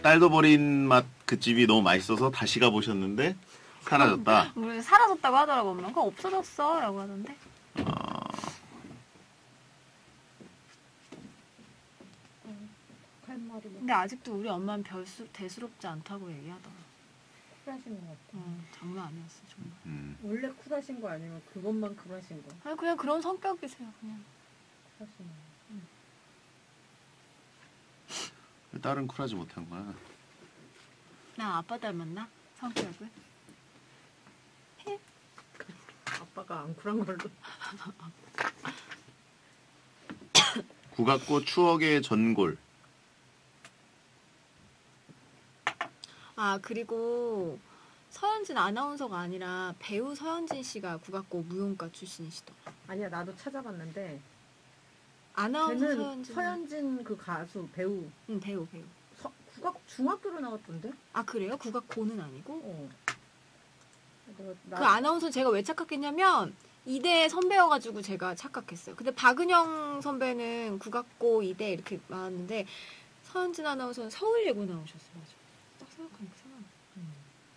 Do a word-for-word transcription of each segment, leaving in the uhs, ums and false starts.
딸도 버린 맛 그 집이 너무 맛있어서 다시 가보셨는데 사라졌다. 뭐 사라졌다고 하더라고. 엄마. 그거 없어졌어 라고 하던데. 어... 근데 아직도 우리 엄마는 별 수, 대수롭지 않다고 얘기하더라. 쿨하신 것 같아. 어, 장난 아니었어 정말. 음. 원래 쿨하신 거 아니면 그것만 쿨하신 거? 아니 그냥 그런 성격이세요 그냥. 쿨하시네. 응. 딸은 쿨하지 못한 거야. 나 아빠 닮았나? 성격을? 아빠가 안 쿨한 걸로. 국악고 추억의 전골. 아 그리고 서현진 아나운서가 아니라 배우 서현진 씨가 국악고 무용과 출신이시더라. 아니야 나도 찾아봤는데 아나운서 걔는 서현진. 서현진 그 가수 배우. 응 배우 배우. 서, 국악 중학교로 나왔던데? 아 그래요? 국악고는 아니고? 어. 내가 나- 그 아나운서 제가 왜 착각했냐면 이대 선배여가지고 제가 착각했어요. 근데 박은영 선배는 국악고 이대 이렇게 나왔는데 서현진 아나운서는 서울예고 나오셨어. 맞아. 딱 생각하니까 생각나. 음.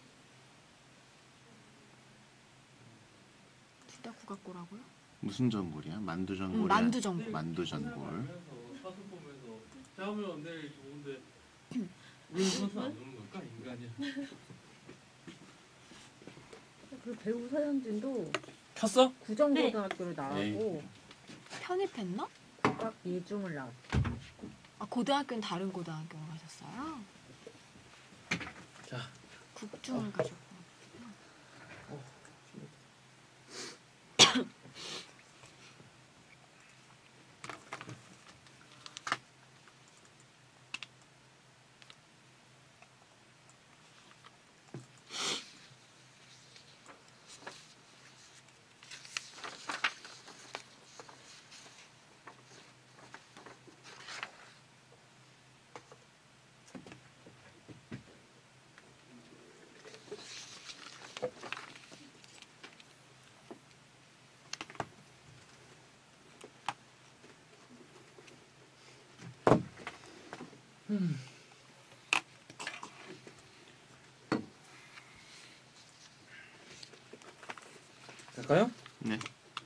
둘 다 국악고라고요? 무슨 전골이야? 만두 전골이야? 응, 만두 전골. 만두 전골. 사슴 보면서 잡으면 내일 좋은데 왜 선수 안 오는 걸까 인간이야. 그 배우 서현진도 켰어? 구정고등학교를 나왔고 네. 편입했나? 국악 예중을 나왔어. 아 고등학교는 다른 고등학교로 가셨어요? 자. 국중을 가셨구나. 음. 갈까요? 네.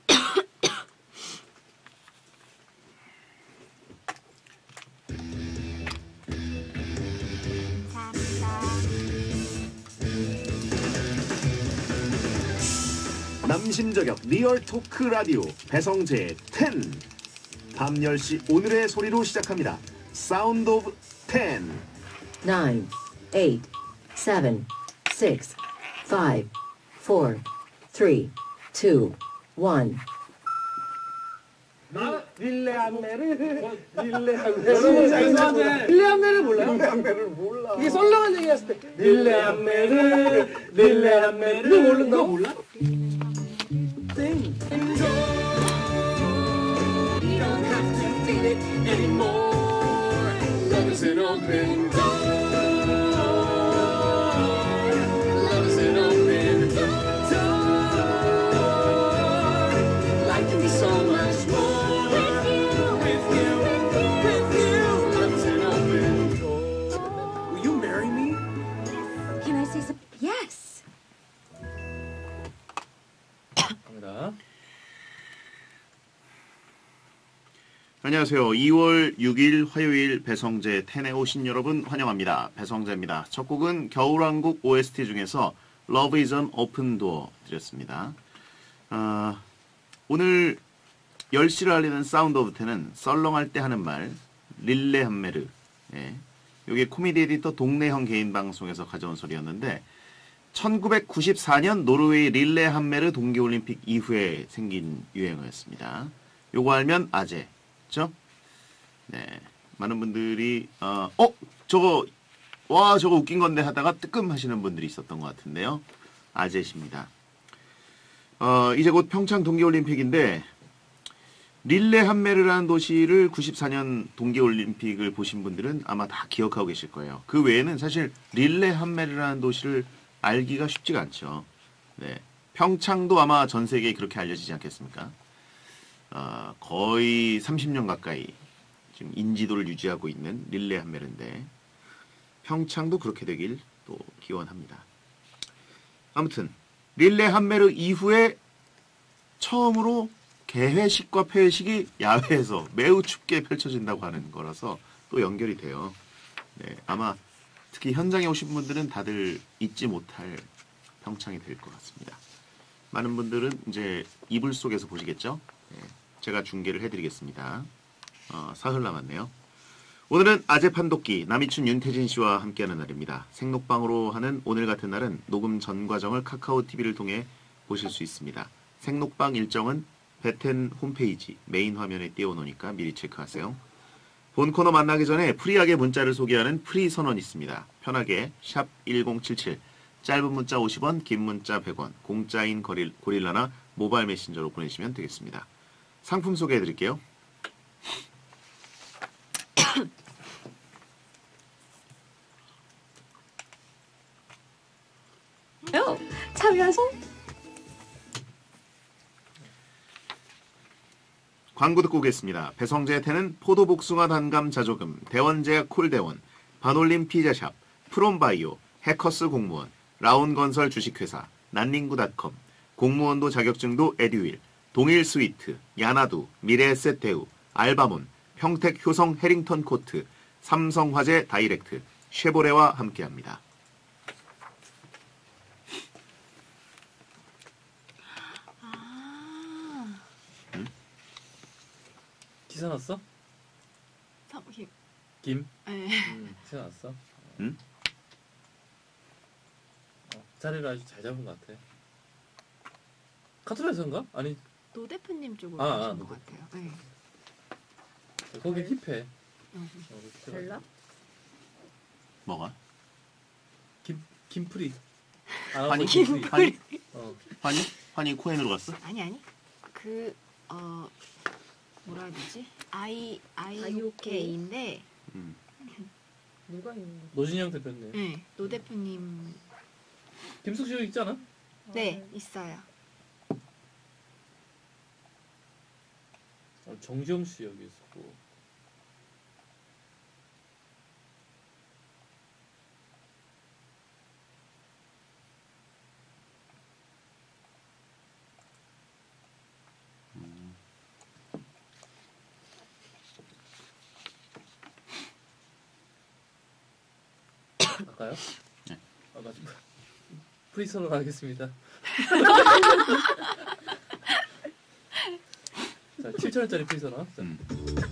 감사합니다. 남심저격 리얼 토크 라디오 배성재의 텐. 밤 열 시 오늘의 소리로 시작합니다. 사운드 오브 텐. nine, eight, seven, six, five, four, three, two, one. 릴레 안내를 릴레 안내를 릴레 안내를 몰라요? 릴레 안내를 몰라. 이게 썰렁한 얘기 했을 때 릴레 안내를 릴레 안내를 이거 모르는 거 몰라? 땡. Can I say some? Yes. 갑니다. 안녕하세요. 이월 육일 화요일 배성재 텐에 오신 여러분 환영합니다. 배성재입니다. 첫 곡은 겨울왕국 오에스티 중에서 Love is an Open Door 드렸습니다. 어, 오늘 열 시를 알리는 사운드 오브 텐은 썰렁할 때 하는 말 릴레 한메르. 예. 이게 코미디 에디터 동네형 개인 방송에서 가져온 소리였는데 천구백구십사 년 노르웨이 릴레 한메르 동계올림픽 이후에 생긴 유행어였습니다. 요거 알면 아재. 그렇죠? 네. 많은 분들이 어, 어 저거 와 저거 웃긴 건데 하다가 뜨끔 하시는 분들이 있었던 것 같은데요. 아재십니다. 어, 이제 곧 평창 동계올림픽인데 릴레 한메르라는 도시를 구십사 년 동계올림픽을 보신 분들은 아마 다 기억하고 계실 거예요. 그 외에는 사실 릴레 한메르라는 도시를 알기가 쉽지가 않죠. 네. 평창도 아마 전 세계에 그렇게 알려지지 않겠습니까? 어, 거의 삼십 년 가까이 지금 인지도를 유지하고 있는 릴레 한메르인데 평창도 그렇게 되길 또 기원합니다. 아무튼 릴레 한메르 이후에 처음으로 개회식과 폐회식이 야외에서 매우 춥게 펼쳐진다고 하는 거라서 또 연결이 돼요. 네, 아마 특히 현장에 오신 분들은 다들 잊지 못할 평창이 될 것 같습니다. 많은 분들은 이제 이불 속에서 보시겠죠? 네, 제가 중계를 해드리겠습니다. 어, 사흘 남았네요. 오늘은 아재 판독기 남이춘 윤태진 씨와 함께하는 날입니다. 생록방으로 하는 오늘 같은 날은 녹음 전 과정을 카카오 티비를 통해 보실 수 있습니다. 생록방 일정은 베텐 홈페이지 메인 화면에 띄워놓으니까 미리 체크하세요. 본 코너 만나기 전에 프리하게 문자를 소개하는 프리 선언이 있습니다. 편하게 샵 일공칠칠 짧은 문자 오십 원, 긴 문자 백 원, 공짜인 거릴, 고릴라나 모바일 메신저로 보내시면 되겠습니다. 상품 소개해드릴게요. 참여하소. 광고 듣고 오겠습니다. 배성재의 태는 포도복숭아 단감 자조금, 대원제약 콜대원, 반올림 피자샵, 프롬바이오, 해커스 공무원, 라온건설 주식회사, 난닝구닷컴, 공무원도 자격증도 에듀윌, 동일 스위트, 야나두, 미래에셋 대우, 알바몬, 평택 효성 해링턴 코트, 삼성화재 다이렉트, 쉐보레와 함께합니다. 아, 기사 났어? 참, 기, 김? 네. 음, 기사 났어? 응? 어, 자리를 아주 잘 잡은 것 같아. 카트라에서인가? 아니 노 대표님 쪽으로 아, 가신 아, 것 노 같아요. 네. 거기 힙해. 음. 어, 될라? 뭐가? 김 김프리. 환희? 김프리. 환희? 어. 환희? 환희 코엔으로 갔어? 아니 아니 그 어 뭐라 해야 되지? 아이 아이오케이? 아이오케이인데 음. 누가 있는 거지? 노진영 대표님. 네, 노 대표님 김숙 씨 여기 있잖아. 네 있어요. 어, 정지영 씨 여기 있었고. 할까요? 네. 아, 맞 프리선언 하겠습니다. 자, 칠천 원짜리 프리선언. 자. 음.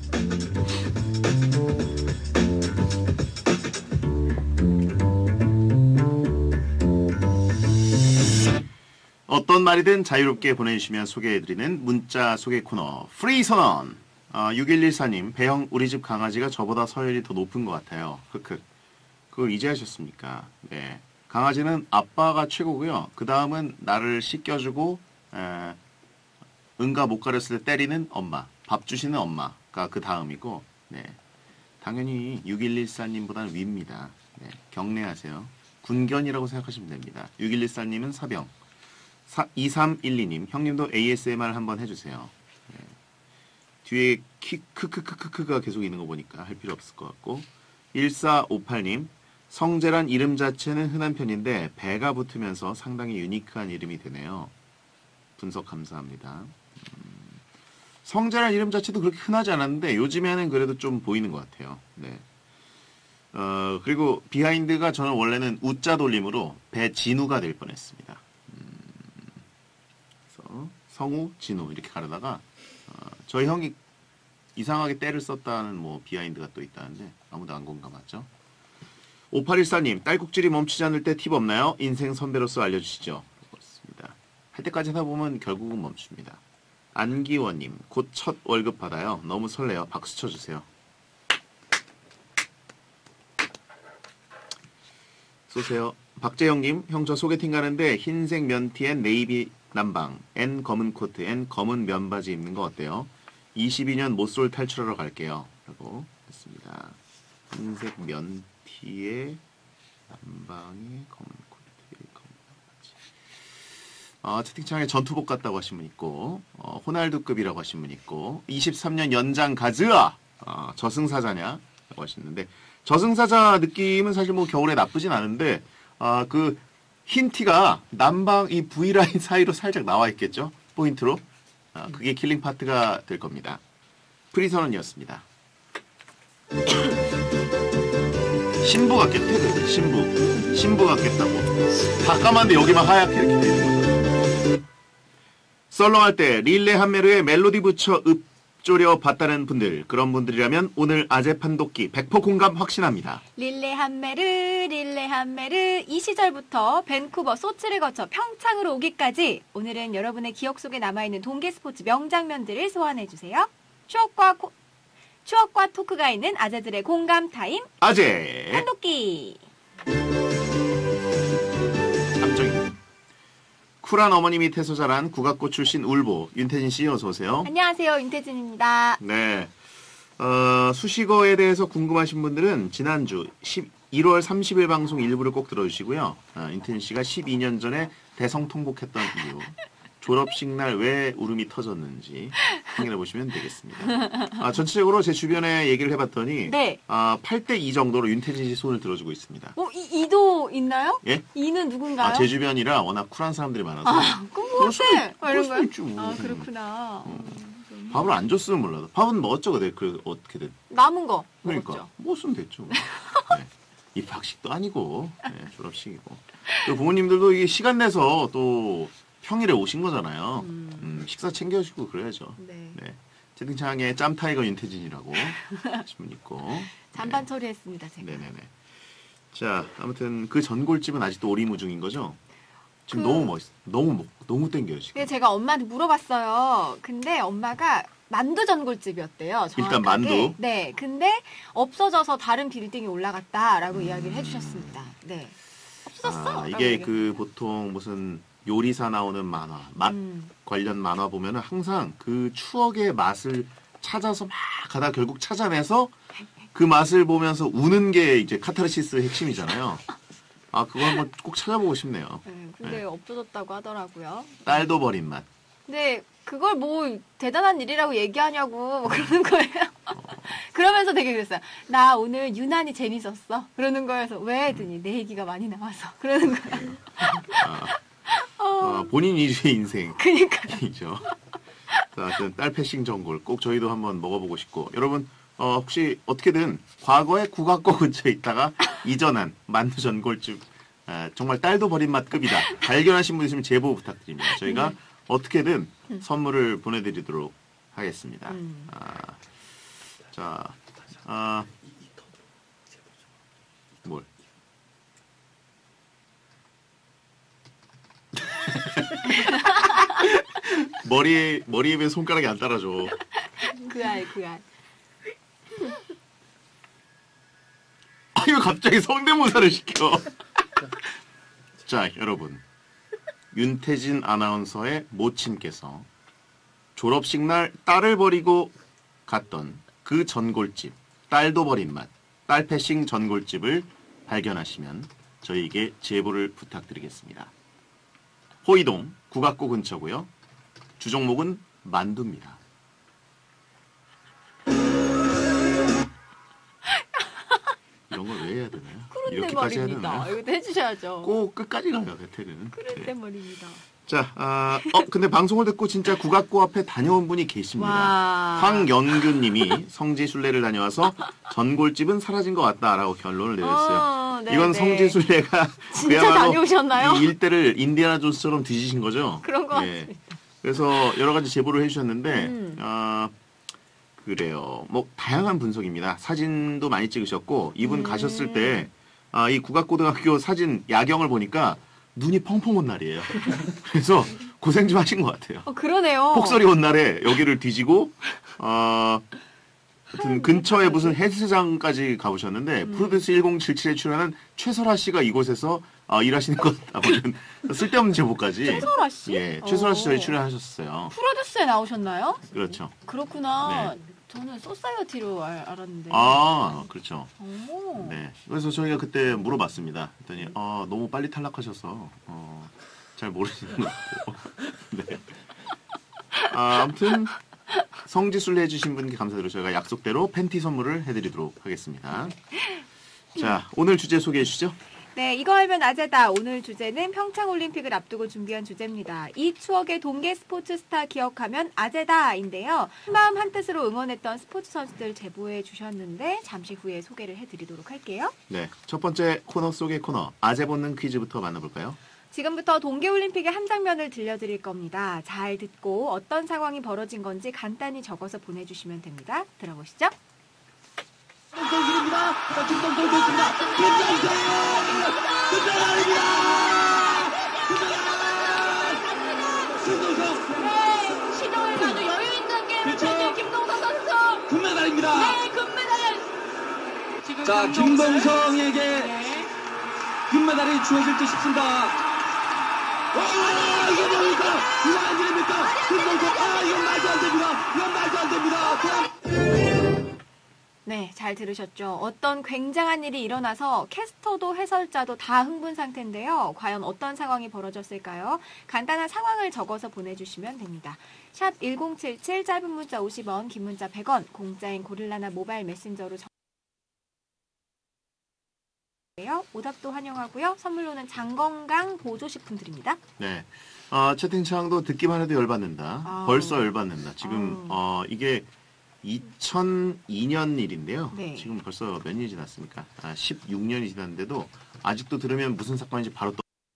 어떤 말이든 자유롭게 보내주시면 소개해드리는 문자 소개 코너 프리 선언. 아, 육일일사님 배영 우리 집 강아지가 저보다 서열이 더 높은 것 같아요. 흑흑. 그걸 이제 하셨습니까? 네. 강아지는 아빠가 최고고요. 그 다음은 나를 씻겨주고 에, 응가 못 가렸을 때 때리는 엄마, 밥 주시는 엄마가 그 다음이고, 네. 당연히 육일일사님보다는 위입니다. 네. 경례하세요. 군견이라고 생각하시면 됩니다. 육일일사님은 사병, 이삼일이님 형님도 에이에스엠알 한번 해주세요. 네. 뒤에 키 크크크크크가 계속 있는 거 보니까 할 필요 없을 것 같고, 일사오팔님 성재란 이름 자체는 흔한 편인데 배가 붙으면서 상당히 유니크한 이름이 되네요. 분석 감사합니다. 음, 성재란 이름 자체도 그렇게 흔하지 않았는데 요즘에는 그래도 좀 보이는 것 같아요. 네. 어, 그리고 비하인드가 저는 원래는 우자 돌림으로 배진우가 될 뻔했습니다. 음, 그래서 성우, 진우 이렇게 가르다가 어, 저희 형이 이상하게 때를 썼다는 뭐 비하인드가 또 있다는데 아무도 안 공감하죠. 오팔일사님 딸꾹질이 멈추지 않을 때 팁 없나요? 인생 선배로서 알려주시죠. 그렇습니다. 할 때까지 하다 보면 결국은 멈춥니다. 안기원님 곧 첫 월급 받아요. 너무 설레요. 박수 쳐주세요. 쏘세요. 박재영님 형 저 소개팅 가는데 흰색 면티엔 네이비 남방 엔 검은 코트 엔 검은 면바지 입는 거 어때요? 이십이 년 모쏠 탈출하러 갈게요. 라고 했습니다. 흰색 면티에 남방에 검은 코트에 검은 면바지. 어, 채팅창에 전투복 같다고 하신 분 있고 어, 호날두급이라고 하신 분 있고 이십삼 년 연장 가즈아 어, 저승사자냐? 라고 하시는데 저승사자 느낌은 사실 뭐 겨울에 나쁘진 않은데 아, 그 흰 티가 남방 이 V라인 사이로 살짝 나와 있겠죠? 포인트로. 아, 그게 킬링 파트가 될 겁니다. 프리선언이었습니다. 신부 같겠대, 그 신부. 신부 같겠다고. 다 까만데 여기만 하얗게 이렇게 돼 있는 거죠. 썰렁할 때 릴레 한메르에 멜로디 붙여 읊조려 봤다는 분들, 그런 분들이라면 오늘 아재 판독기 백 퍼센트 공감 확신합니다. 릴레 한메르, 릴레 한메르. 이 시절부터 밴쿠버, 소치를 거쳐 평창으로 오기까지 오늘은 여러분의 기억 속에 남아있는 동계 스포츠 명장면들을 소환해주세요. 추억과 코, 추억과 토크가 있는 아재들의 공감 타임 아재 판독기. 함정입니다. 쿨한 어머니 밑에서 자란 국악고 출신 울보 윤태진 씨 어서 오세요. 안녕하세요, 윤태진입니다. 네. 어, 수식어에 대해서 궁금하신 분들은 지난주 일월 삼십일 방송 일부를 꼭 들어주시고요. 어, 윤태진 씨가 십이 년 전에 대성통곡했던 이유, 졸업식 날 왜 울음이 터졌는지 확인해 보시면 되겠습니다. 아, 전체적으로 제 주변에 얘기를 해봤더니 네. 아, 팔 대 이 정도로 윤태진 씨 손을 들어주고 있습니다. 어, 이, 이도 있나요? 예? 이는 누군가요? 아, 제 주변이라 워낙 쿨한 사람들이 많아서 아, 그럼 그럴 수도 어때? 있- 막 이런 그럴 거요? 수도 있죠. 아, 그렇구나. 음, 밥을 안 줬으면 몰라도 밥은 뭐 어쩌고 돼. 그 어떻게든 남은 거 그러니까 먹었죠. 뭐 쓰면 됐죠. 네. 입학식도 아니고 네, 졸업식이고 또 부모님들도 이게 시간 내서 또 평일에 오신 거잖아요. 음. 음, 식사 챙겨주시고 그래야죠. 네. 네. 채팅창에 짬타이거 윤태진이라고 하신 분 있고. 잔반 처리했습니다, 제가. 네네네. 자, 아무튼 그 전골집은 아직도 오리무중인 거죠? 지금 그- 너무 멋있, 너무 먹- 너무 땡겨요 지금. 근데 제가 엄마한테 물어봤어요. 근데 엄마가 만두 전골집이었대요. 정확하게. 일단 만두. 네. 근데 없어져서 다른 빌딩에 올라갔다라고 이야기를 해주셨습니다. 네. 없어졌어. 아, 라고 이게 얘기를. 그 보통 무슨 요리사 나오는 만화, 맛 음. 관련 만화 보면은 항상 그 추억의 맛을 찾아서 막 가다 결국 찾아내서 그 맛을 보면서 우는 게 이제 카타르시스의 핵심이잖아요. 아, 그거 한번 꼭 찾아보고 싶네요. 네, 근데 없어졌다고 하더라고요. 딸도 버린 맛. 근데 그걸 뭐 대단한 일이라고 얘기하냐고 뭐 그러는 거예요. 그러면서 되게 그랬어요. 나 오늘 유난히 재밌었어. 그러는 거여서 왜 했더니 내 얘기가 많이 나와서 그러는 거예요. 아, 본인 위주의 인생. 그니까. 이죠. 자, 하여튼 딸 패싱 전골 꼭 저희도 한번 먹어보고 싶고 여러분 어, 혹시 어떻게든 과거에 국악고 근처에 있다가 이전한 만두 전골집 아, 정말 딸도 버린 맛급이다 발견하신 분 있으면 제보 부탁드립니다. 저희가 어떻게든 선물을 보내드리도록 하겠습니다. 음. 아, 자, 아, 뭘? 머리에 머리에 왜 손가락이 안 따라줘? 그 알, 그 알. 아, 이거 갑자기 성대모사를 시켜. 자, 여러분. 윤태진 아나운서의 모친께서 졸업식 날 딸을 버리고 갔던 그 전골집, 딸도 버린 맛, 딸 패싱 전골집을 발견하시면 저희에게 제보를 부탁드리겠습니다. 호이동 국악고 근처고요. 주종목은 만두입니다. 이런 걸 왜 해야 되나요? 그런 이렇게까지 해야 대머리입니다. 되나요? 이것도 해주셔야죠. 꼭 끝까지 가요, 배틀은. 그런 네. 대머리입니다. 자, 아, 어, 근데 방송을 듣고 진짜 국악고 앞에 다녀온 분이 계십니다. 와. 황연규님이 성지순례를 다녀와서 전골집은 사라진 것 같다라고 결론을 내렸어요. 어, 네, 이건 네. 성지순례가 진짜 그야말로 다녀오셨나요? 이 일대를 인디아나 존스처럼 뒤지신 거죠. 그런 것 예. 같습니다. 그래서 여러 가지 제보를 해주셨는데, 음. 아, 그래요. 뭐 다양한 분석입니다. 사진도 많이 찍으셨고 이분 음. 가셨을 때 아, 이 국악고등학교 사진 야경을 보니까 눈이 펑펑 온 날이에요. 그래서 고생 좀 하신 것 같아요. 어, 그러네요. 폭설이 온 날에 여기를 뒤지고 어, 하여튼 근처에 무슨 헬스장까지 가보셨는데 음. 프로듀스 천칠십칠에 출연한 최설아 씨가 이곳에서 어, 일하시는 것 아무튼 쓸데없는 제보까지 최설아 씨? 예, 최설아 씨 저희 어. 출연하셨어요. 프로듀스에 나오셨나요? 그렇죠. 그렇구나. 네. 저는 소사이어티로 알, 알았는데. 아, 그렇죠. 오. 네. 그래서 저희가 그때 물어봤습니다. 그랬더니 아, 너무 빨리 탈락하셔서 어, 잘 모르시는 것 같고. 네. 아, 아무튼 성지순례 해주신 분께 감사드리고 저희가 약속대로 팬티 선물을 해드리도록 하겠습니다. 자, 오늘 주제 소개해 주시죠. 네, 이거 알면 아재다. 오늘 주제는 평창올림픽을 앞두고 준비한 주제입니다. 이 추억의 동계 스포츠 스타 기억하면 아재다인데요. 한마음 한뜻으로 응원했던 스포츠 선수들 제보해 주셨는데 잠시 후에 소개를 해드리도록 할게요. 네, 첫 번째 코너 속의 코너 아재 본능 퀴즈부터 만나볼까요? 지금부터 동계올림픽의 한 장면을 들려드릴 겁니다. 잘 듣고 어떤 상황이 벌어진 건지 간단히 적어서 보내주시면 됩니다. 들어보시죠. 김동성입니다. 김동성 됐습니다. 김동성! 금메달입니다! 김동성! 네, 시동을 아주 여유 있는 게임을 펼친 김동성 선수. 금메달입니다. 네, 금메달. 지금 자, 김동성. 김동성에게 네. 금메달이 주어질 듯 싶습니다. 와, 이게 뭡니까? 이거 안 됩니까? 김동성, 아, 이건 말도 안 됩니다. 이건 말도 안 됩니다. 네, 잘 들으셨죠? 어떤 굉장한 일이 일어나서 캐스터도 해설자도 다 흥분 상태인데요. 과연 어떤 상황이 벌어졌을까요? 간단한 상황을 적어서 보내주시면 됩니다. 샵 일공칠칠 짧은 문자 오십 원, 긴 문자 백 원, 공짜인 고릴라나 모바일 메신저로 적어주세요. 오답도 환영하고요. 선물로는 장건강 보조식품 드립니다. 네, 어, 채팅창도 듣기만 해도 열받는다. 아우. 벌써 열받는다. 지금 어, 이게 이천이 년 일인데요. 네. 지금 벌써 몇 년이 지났습니까? 아, 십육 년이 지났는데도 아직도 들으면 무슨 사건인지 바로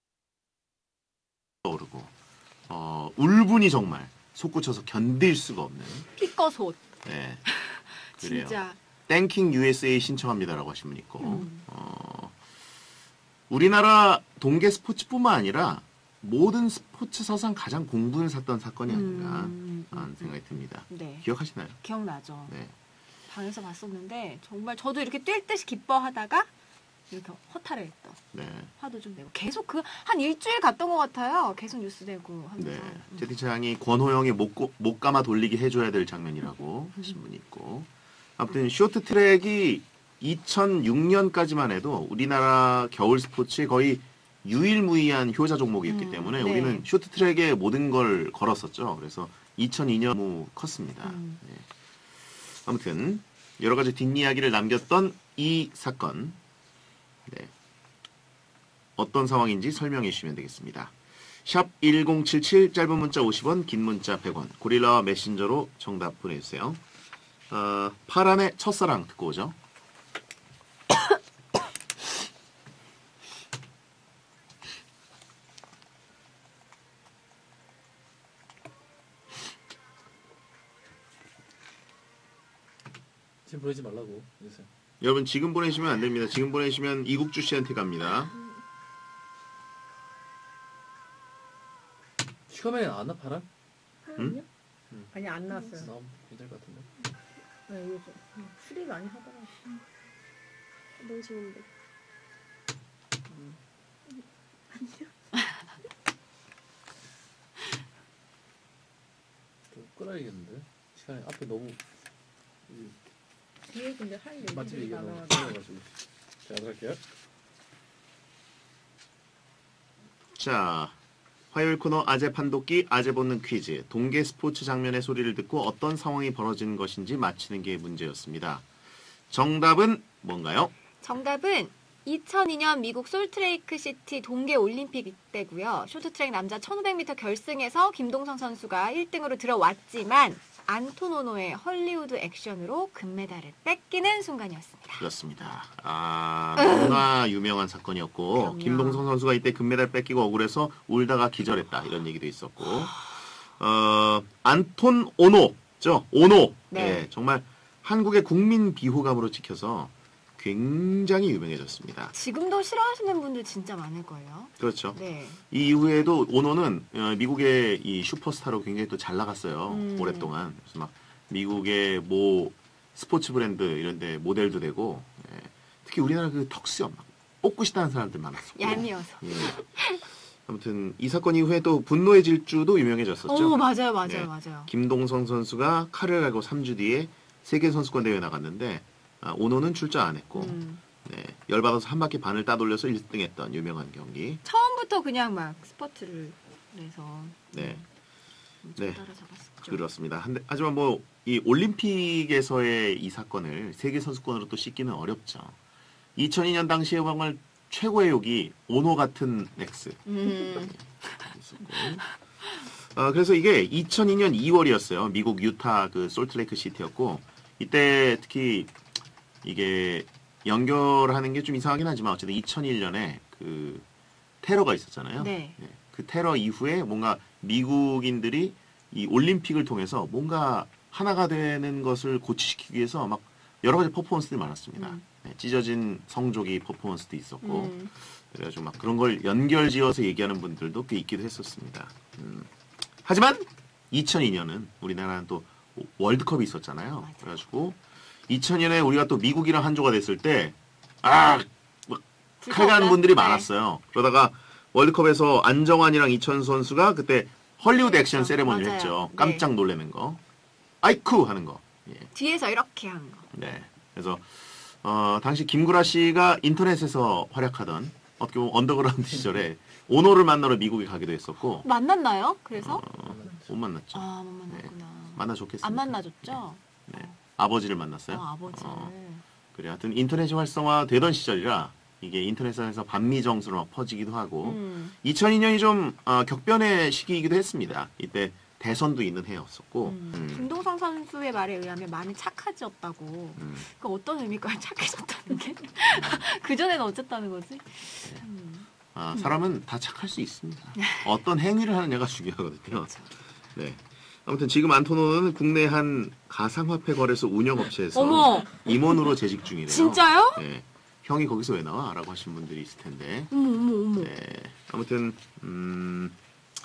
떠오르고 어, 울분이 정말 솟구쳐서 견딜 수가 없는. 피꺼솥. 네, 그래요. 진짜. 땡킹 유에스에이 신청합니다라고 하신 분 있고 음. 어, 우리나라 동계 스포츠뿐만 아니라 모든 스포츠 서상 가장 공분을 샀던 사건이 아닌가 음, 음, 하는 음. 생각이 듭니다. 네. 기억하시나요? 기억나죠. 네. 방에서 봤었는데 정말 저도 이렇게 뛸 듯이 기뻐하다가 이렇게 허탈해 했던. 네. 화도 좀 내고 계속 그 한 일주일 갔던 것 같아요. 계속 뉴스 되고 하면서. 네. 음. 채팅창이 권호영이 못, 고- 못 감아 돌리기 해줘야 될 장면이라고 하신 분이 있고 아무튼 쇼트트랙이 이천육 년까지만 해도 우리나라 겨울 스포츠의 거의 유일무이한 효자 종목이었기 음, 때문에 네. 우리는 쇼트트랙에 모든 걸 걸었었죠. 그래서 이천이 년 너무 컸습니다. 음. 네. 아무튼 여러 가지 뒷이야기를 남겼던 이 사건 네. 어떤 상황인지 설명해 주시면 되겠습니다. 샵 일공칠칠 짧은 문자 오십 원 긴 문자 백 원 고릴라와 메신저로 정답 보내주세요. 어, 파란의 첫사랑 듣고 오죠. 지금 보내지 말라고 이제. 여러분 지금 보내시면 안 됩니다. 지금 보내시면 이국주 씨한테 갑니다. 슈가맨이 나왔나 파란? 응? 아니 안 나왔어요. 나오면 괜찮을 것 같은데. 네, 이거 좀 수리 많이 하더라고. 너무 좋은데. 좀 끌어야겠는데. 시간이 앞에 너무 뒤에 근데 할 맛집 얘기들이 얘기가 너무 많아가지고. 끌어가지고. 자, 들어갈게요. 자, 화요일 코너 아재 판독기 아재 본능 퀴즈. 동계 스포츠 장면의 소리를 듣고 어떤 상황이 벌어진 것인지 맞히는 게 문제였습니다. 정답은 뭔가요? 정답은 이천이 년 미국 솔트레이크 시티 동계올림픽 때고요. 쇼트트랙 남자 천오백 미터 결승에서 김동성 선수가 일 등으로 들어왔지만 안토노노의 헐리우드 액션으로 금메달을 뺏기는 순간이었습니다. 그렇습니다. 아, 너무나 유명한 사건이었고 그럼요. 김동성 선수가 이때 금메달 뺏기고 억울해서 울다가 기절했다 이런 얘기도 있었고 어, 안톤 오노죠. 오노. 네. 예, 정말 한국의 국민 비호감으로 찍혀서 굉장히 유명해졌습니다. 지금도 싫어하시는 분들 진짜 많을 거예요. 그렇죠. 네. 이 이후에도 오노는 어, 미국의 이 슈퍼스타로 굉장히 또 잘 나갔어요. 음. 오랫동안. 그래서 막 미국의 뭐 스포츠 브랜드 이런 데 모델도 되고 예. 특히 우리나라 그 턱수염 막 뽑고 싶다는 사람들 많았었고. 얄미워서. 예. 아무튼 이 사건 이후에 또 분노의 질주도 유명해졌었죠. 오, 맞아요, 맞아요, 네. 맞아요. 김동성 선수가 칼을 갈고 삼 주 뒤에 세계선수권 대회 나갔는데 아, 오노는 출전 안 했고 음. 네, 열받아서 한 바퀴 반을 따돌려서 일 등 했던 유명한 경기. 처음부터 그냥 막 스포츠를 해서 네. 엄청 네. 따라잡았었죠. 그렇습니다. 한데, 하지만 뭐 이 올림픽에서의 이 사건을 세계 선수권으로 또 씻기는 어렵죠. 이천이 년 당시에 정말 최고의 욕이 오노 같은 넥스. 음. 있었고. 어, 그래서 이게 이천이 년 이월이었어요. 미국 유타 그 솔트레이크 시티였고 이때 특히 이게 연결하는 게 좀 이상하긴 하지만 어쨌든 이천일 년에 그 테러가 있었잖아요. 네. 네. 그 테러 이후에 뭔가 미국인들이 이 올림픽을 통해서 뭔가 하나가 되는 것을 고취시키기 위해서 막 여러 가지 퍼포먼스들이 많았습니다. 음. 네, 찢어진 성조기 퍼포먼스도 있었고 음. 그래가지고 막 그런 걸 연결지어서 얘기하는 분들도 꽤 있기도 했었습니다. 음. 하지만 이천이 년은 우리나라는 또 월드컵이 있었잖아요. 맞아. 그래가지고 이천이 년에 우리가 또 미국이랑 한조가 됐을 때 아, 막 칼가는 분들이 네. 많았어요. 그러다가 월드컵에서 안정환이랑 이천수 선수가 그때 헐리우드 액션 그렇죠. 세레머니를 맞아요. 했죠. 네. 깜짝 놀라는 거. 아이쿠 하는 거. 예. 뒤에서 이렇게 하는 거. 네. 그래서 어, 당시 김구라 씨가 인터넷에서 활약하던 어떻게 보면 언더그라운드 시절에 오노를 만나러 미국에 가기도 했었고 만났나요? 그래서? 어, 못 만났죠. 아, 못 만났구나. 만나 좋겠습니다. 안 만나줬죠? 네. 아버지를 만났어요. 어, 아버지를. 어, 그래 하여튼 인터넷이 활성화되던 시절이라 이게 인터넷상에서 반미정서로 막 퍼지기도 하고 음. 이천이 년이 좀 어, 격변의 시기이기도 했습니다. 이때 대선도 있는 해였었고 음. 음. 김동성 선수의 말에 의하면 많이 착해졌다고. 음. 그 어떤 의미일까요? 착해졌다는 게? 그 전에는 어쨌다는 거지? 음. 아, 사람은 다 착할 수 있습니다. 어떤 행위를 하느냐가 중요하거든요. 그렇죠. 네. 아무튼 지금 안토노는 국내 한 가상화폐 거래소 운영업체에서 어머! 임원으로 재직 중이래요. 진짜요? 네. 형이 거기서 왜 나와? 라고 하신 분들이 있을 텐데. 어머, 어머, 어머. 네. 아무튼 음,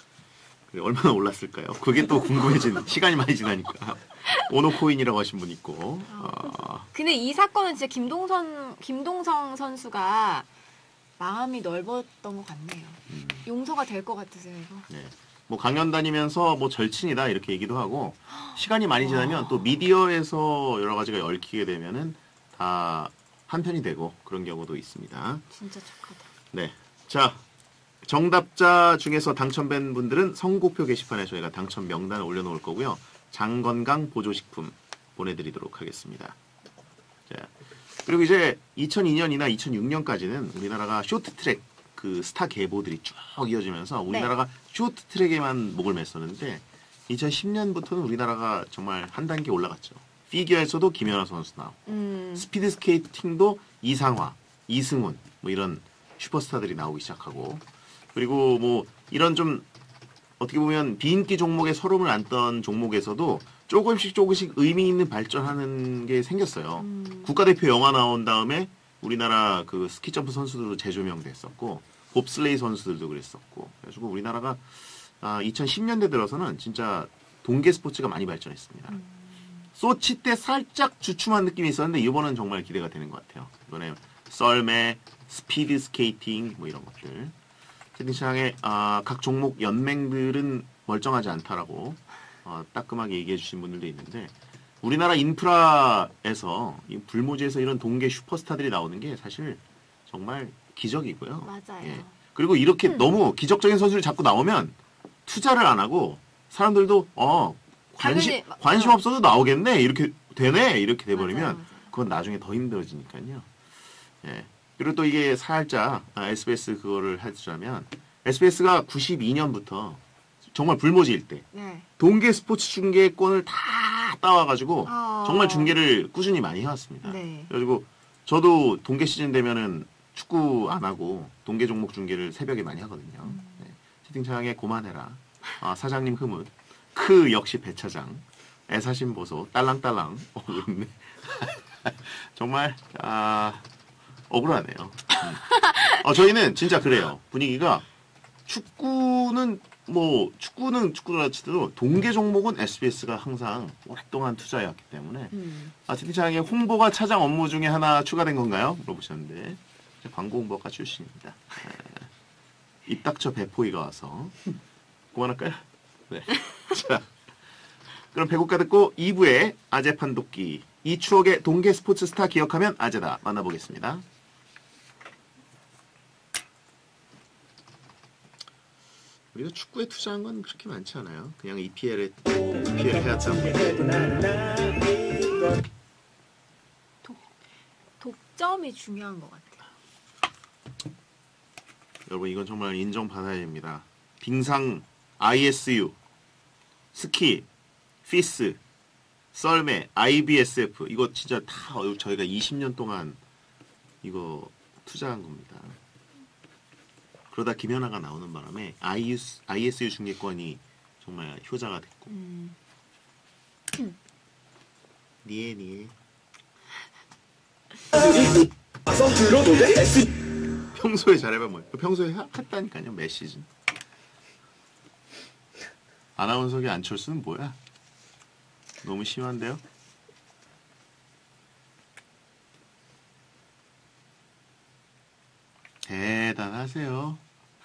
그래, 얼마나 올랐을까요? 그게 또 궁금해진 시간이 많이 지나니까. 오노코인이라고 하신 분 있고. 어, 근데 이 사건은 진짜 김동선, 김동성 선수가 마음이 넓었던 것 같네요. 음, 용서가 될 것 같으세요, 이거? 네. 뭐 강연 다니면서 뭐 절친이다 이렇게 얘기도 하고 시간이 많이 지나면 또 미디어에서 여러 가지가 얽히게 되면은 다 한편이 되고 그런 경우도 있습니다. 진짜 착하다. 네. 자, 정답자 중에서 당첨된 분들은 선곡표 게시판에 저희가 당첨 명단을 올려놓을 거고요. 장건강 보조식품 보내드리도록 하겠습니다. 자, 그리고 이제 이천이 년이나 이천육 년까지는 우리나라가 쇼트트랙 그 스타 계보들이 쭉 이어지면서 우리나라가 네. 쇼트트랙에만 목을 맸었는데 이천십 년부터는 우리나라가 정말 한 단계 올라갔죠. 피겨에서도 김연아 선수 나오고 음. 스피드 스케이팅도 이상화, 이승훈 뭐 이런 슈퍼스타들이 나오기 시작하고 그리고 뭐 이런 좀 어떻게 보면 비인기 종목에 서름을 안던 종목에서도 조금씩 조금씩 의미 있는 발전하는 게 생겼어요. 음. 국가대표 영화 나온 다음에 우리나라 그 스키점프 선수들도 재조명됐었고 봅슬레이 선수들도 그랬었고 그래가지고 우리나라가 아, 이천십 년대 들어서는 진짜 동계 스포츠가 많이 발전했습니다. 음. 소치 때 살짝 주춤한 느낌이 있었는데 이번은 정말 기대가 되는 것 같아요. 이번에 썰매, 스피드 스케이팅 뭐 이런 것들. 채팅창에 아, 각 종목 연맹들은 멀쩡하지 않다라고 어, 따끔하게 얘기해 주신 분들도 있는데 우리나라 인프라에서 이 불모지에서 이런 동계 슈퍼스타들이 나오는 게 사실 정말 기적이고요. 맞아요. 예. 그리고 이렇게 음. 너무 기적적인 선수를 자꾸 나오면 투자를 안 하고 사람들도 어 관심 당연히, 관심 어. 없어도 나오겠네 이렇게 되네 이렇게 돼버리면 맞아요, 맞아요. 그건 나중에 더 힘들어지니까요. 예. 그리고 또 이게 살짝 아, 에스비에스 그거를 해주자면 에스비에스가 구십이 년부터 정말 불모지일 때 네. 동계 스포츠 중계권을 다 따와가지고 아. 정말 중계를 꾸준히 많이 해왔습니다. 네. 그래가지고 저도 동계 시즌 되면은 축구 안 하고 동계 종목 중계를 새벽에 많이 하거든요. 음. 네. 채팅창에 고만해라. 아, 사장님 흐뭇. 크 역시 배차장. 애사심 보소. 딸랑딸랑. 어, 그렇네. 정말 아 억울하네요. 음. 어, 저희는 진짜 그래요. 분위기가 축구는 뭐 축구는 축구라 치더라도 동계 종목은 에스비에스가 항상 오랫동안 투자해왔기 때문에 음. 아, 채팅창에 홍보가 차장 업무 중에 하나 추가된 건가요? 물어보셨는데 광고 홍보가 출신입니다. 네. 입 닥쳐 배포이가 와서 그만할까요? 네. 자, 그럼 배고가 듣고 이 부의 아재 판독기 이 추억의 동계 스포츠 스타 기억하면 아재다 만나보겠습니다. 우리가 축구에 투자한 건 그렇게 많지 않아요. 그냥 이피엘에 이피엘 해왔다고. 독, 독, 시점이 중요한 것 같아요. 여러분 이건 정말 인정받아야 됩니다. 빙상, 아이에스유, 스키, 피스, 썰매, 아이비에스에프 이거 진짜 다 저희가 이십 년 동안 이거 투자한 겁니다. 그러다 김연아가 나오는 바람에 아이에스, 아이에스유 중계권이 정말 효자가 됐고 음. 니에 니에 서툴러도 돼? 평소에 잘해봐 뭐 평소에 하- 했다니까요 몇 시즌 아나운서계 안철수는 뭐야? 너무 심한데요? 대단하세요.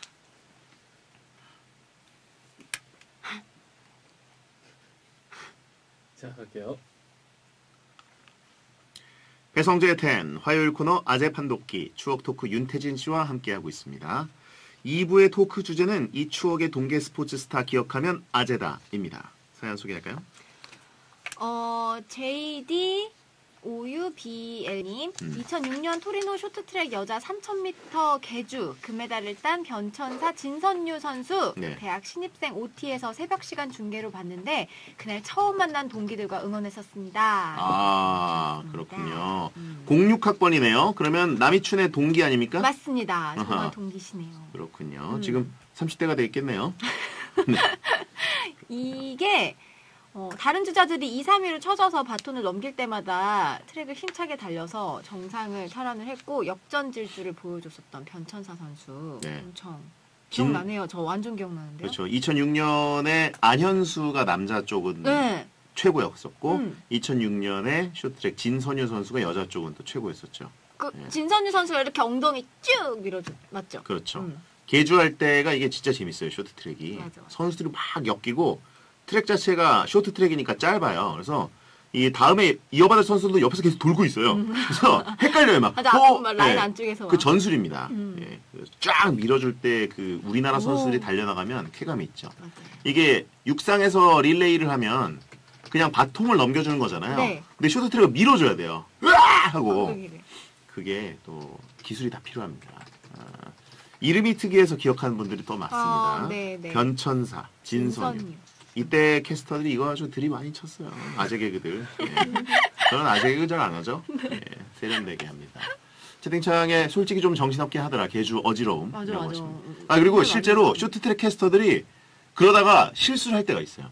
자, 갈게요. 배성재의 텐 화요일 코너 아재 판독기 추억 토크 윤태진 씨와 함께하고 있습니다. 이 부의 토크 주제는 이 추억의 동계 스포츠 스타 기억하면 아재다입니다. 사연 소개할까요? 어, 제이디 오유비엘님 음. 이천육 년 토리노 쇼트트랙 여자 삼천 미터 계주 금메달을 딴 변천사 진선유 선수 네. 대학 신입생 오티에서 새벽 시간 중계로 봤는데 그날 처음 만난 동기들과 응원했었습니다. 아 그렇습니다. 그렇군요. 음. 공육 학번이네요. 그러면 남이춘의 동기 아닙니까? 맞습니다. 정말 아하. 동기시네요. 그렇군요. 음. 지금 삼십 대가 돼 있겠네요. 이게 어, 다른 주자들이 이, 삼 위로 쳐져서 바톤을 넘길 때마다 트랙을 힘차게 달려서 정상을 탈환을 했고 역전 질주를 보여줬었던 변천사 선수. 네. 엄청 진- 기억나네요. 저 완전 기억나는데요. 그렇죠. 이천육 년에 안현수가 남자 쪽은 네. 최고였었고 음. 이천육 년에 쇼트트랙 진선유 선수가 여자 쪽은 또 최고였었죠. 그 네. 진선유 선수가 이렇게 엉덩이 쭉 밀어줘. 맞죠? 그렇죠. 음. 개주할 때가 이게 진짜 재밌어요. 쇼트트랙이. 맞아. 선수들이 막 엮이고 트랙 자체가 쇼트트랙이니까 짧아요. 그래서 이 다음에 이어받을 선수들도 옆에서 계속 돌고 있어요. 그래서 헷갈려요. 막. 맞아. 어, 막 라인 예. 안쪽에서. 그 전술입니다. 음. 예. 그래서 쫙 밀어줄 때 그 우리나라 오. 선수들이 달려나가면 쾌감이 있죠. 맞아요. 이게 육상에서 릴레이를 하면 그냥 바통을 넘겨주는 거잖아요. 네. 근데 쇼트트랙은 밀어줘야 돼요. 으아! 하고. 엉덩이를. 그게 또 기술이 다 필요합니다. 아, 이름이 특이해서 기억하는 분들이 또 많습니다. 아, 네, 네. 변천사, 진선유. 진선유. 이때 캐스터들이 이거 아주 들이 많이 쳤어요. 아재 개그들. 예. 저는 아재 개그 잘 안 하죠. 예. 세련되게 합니다. 채팅창에 솔직히 좀 정신없긴 하더라. 개주 어지러움. 맞아, 이라고 맞아. 하십니다. 음, 아 그리고 정말 실제로 많이 쇼트트랙 캐스터들이 그러다가 실수를 할 때가 있어요.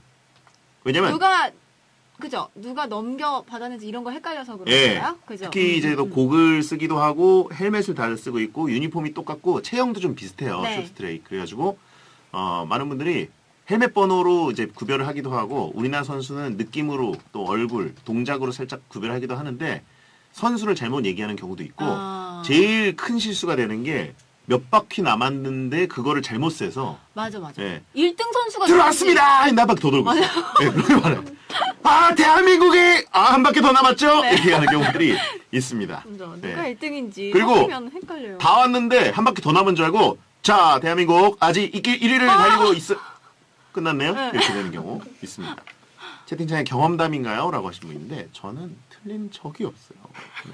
왜냐면 누가 그죠? 누가 넘겨 받았는지 이런 거 헷갈려서 그런 예. 거예요? 그죠? 특히 이제 또 음, 음. 곡을 쓰기도 하고 헬멧을 다 쓰고 있고 유니폼이 똑같고 체형도 좀 비슷해요. 네. 쇼트트랙. 그래가지고 어, 많은 분들이 헬멧 번호로 이제 구별을 하기도 하고 우리나라 선수는 느낌으로 또 얼굴, 동작으로 살짝 구별하기도 하는데 선수를 잘못 얘기하는 경우도 있고 아. 제일 큰 실수가 되는 게 몇 바퀴 남았는데 그거를 잘못 세서 맞아, 맞아. 예. 일 등 선수가 들어왔습니다! 한 바퀴 더 돌고 있어요. 네, 그렇게 말해요. 아, 대한민국이 아, 한 바퀴 더 남았죠? 네. 이렇게 하는 경우들이 있습니다. 진짜 누가 네. 일 등인지 그리고 섞이면 헷갈려요. 다 왔는데 한 바퀴 더 남은 줄 알고 자, 대한민국 아직 일 위를 아! 달리고 있어. 끝났네요? 네. 이렇게 되는 경우 있습니다. 채팅창에 경험담인가요? 라고 하신 분 있는데 저는 틀린 적이 없어요. 네.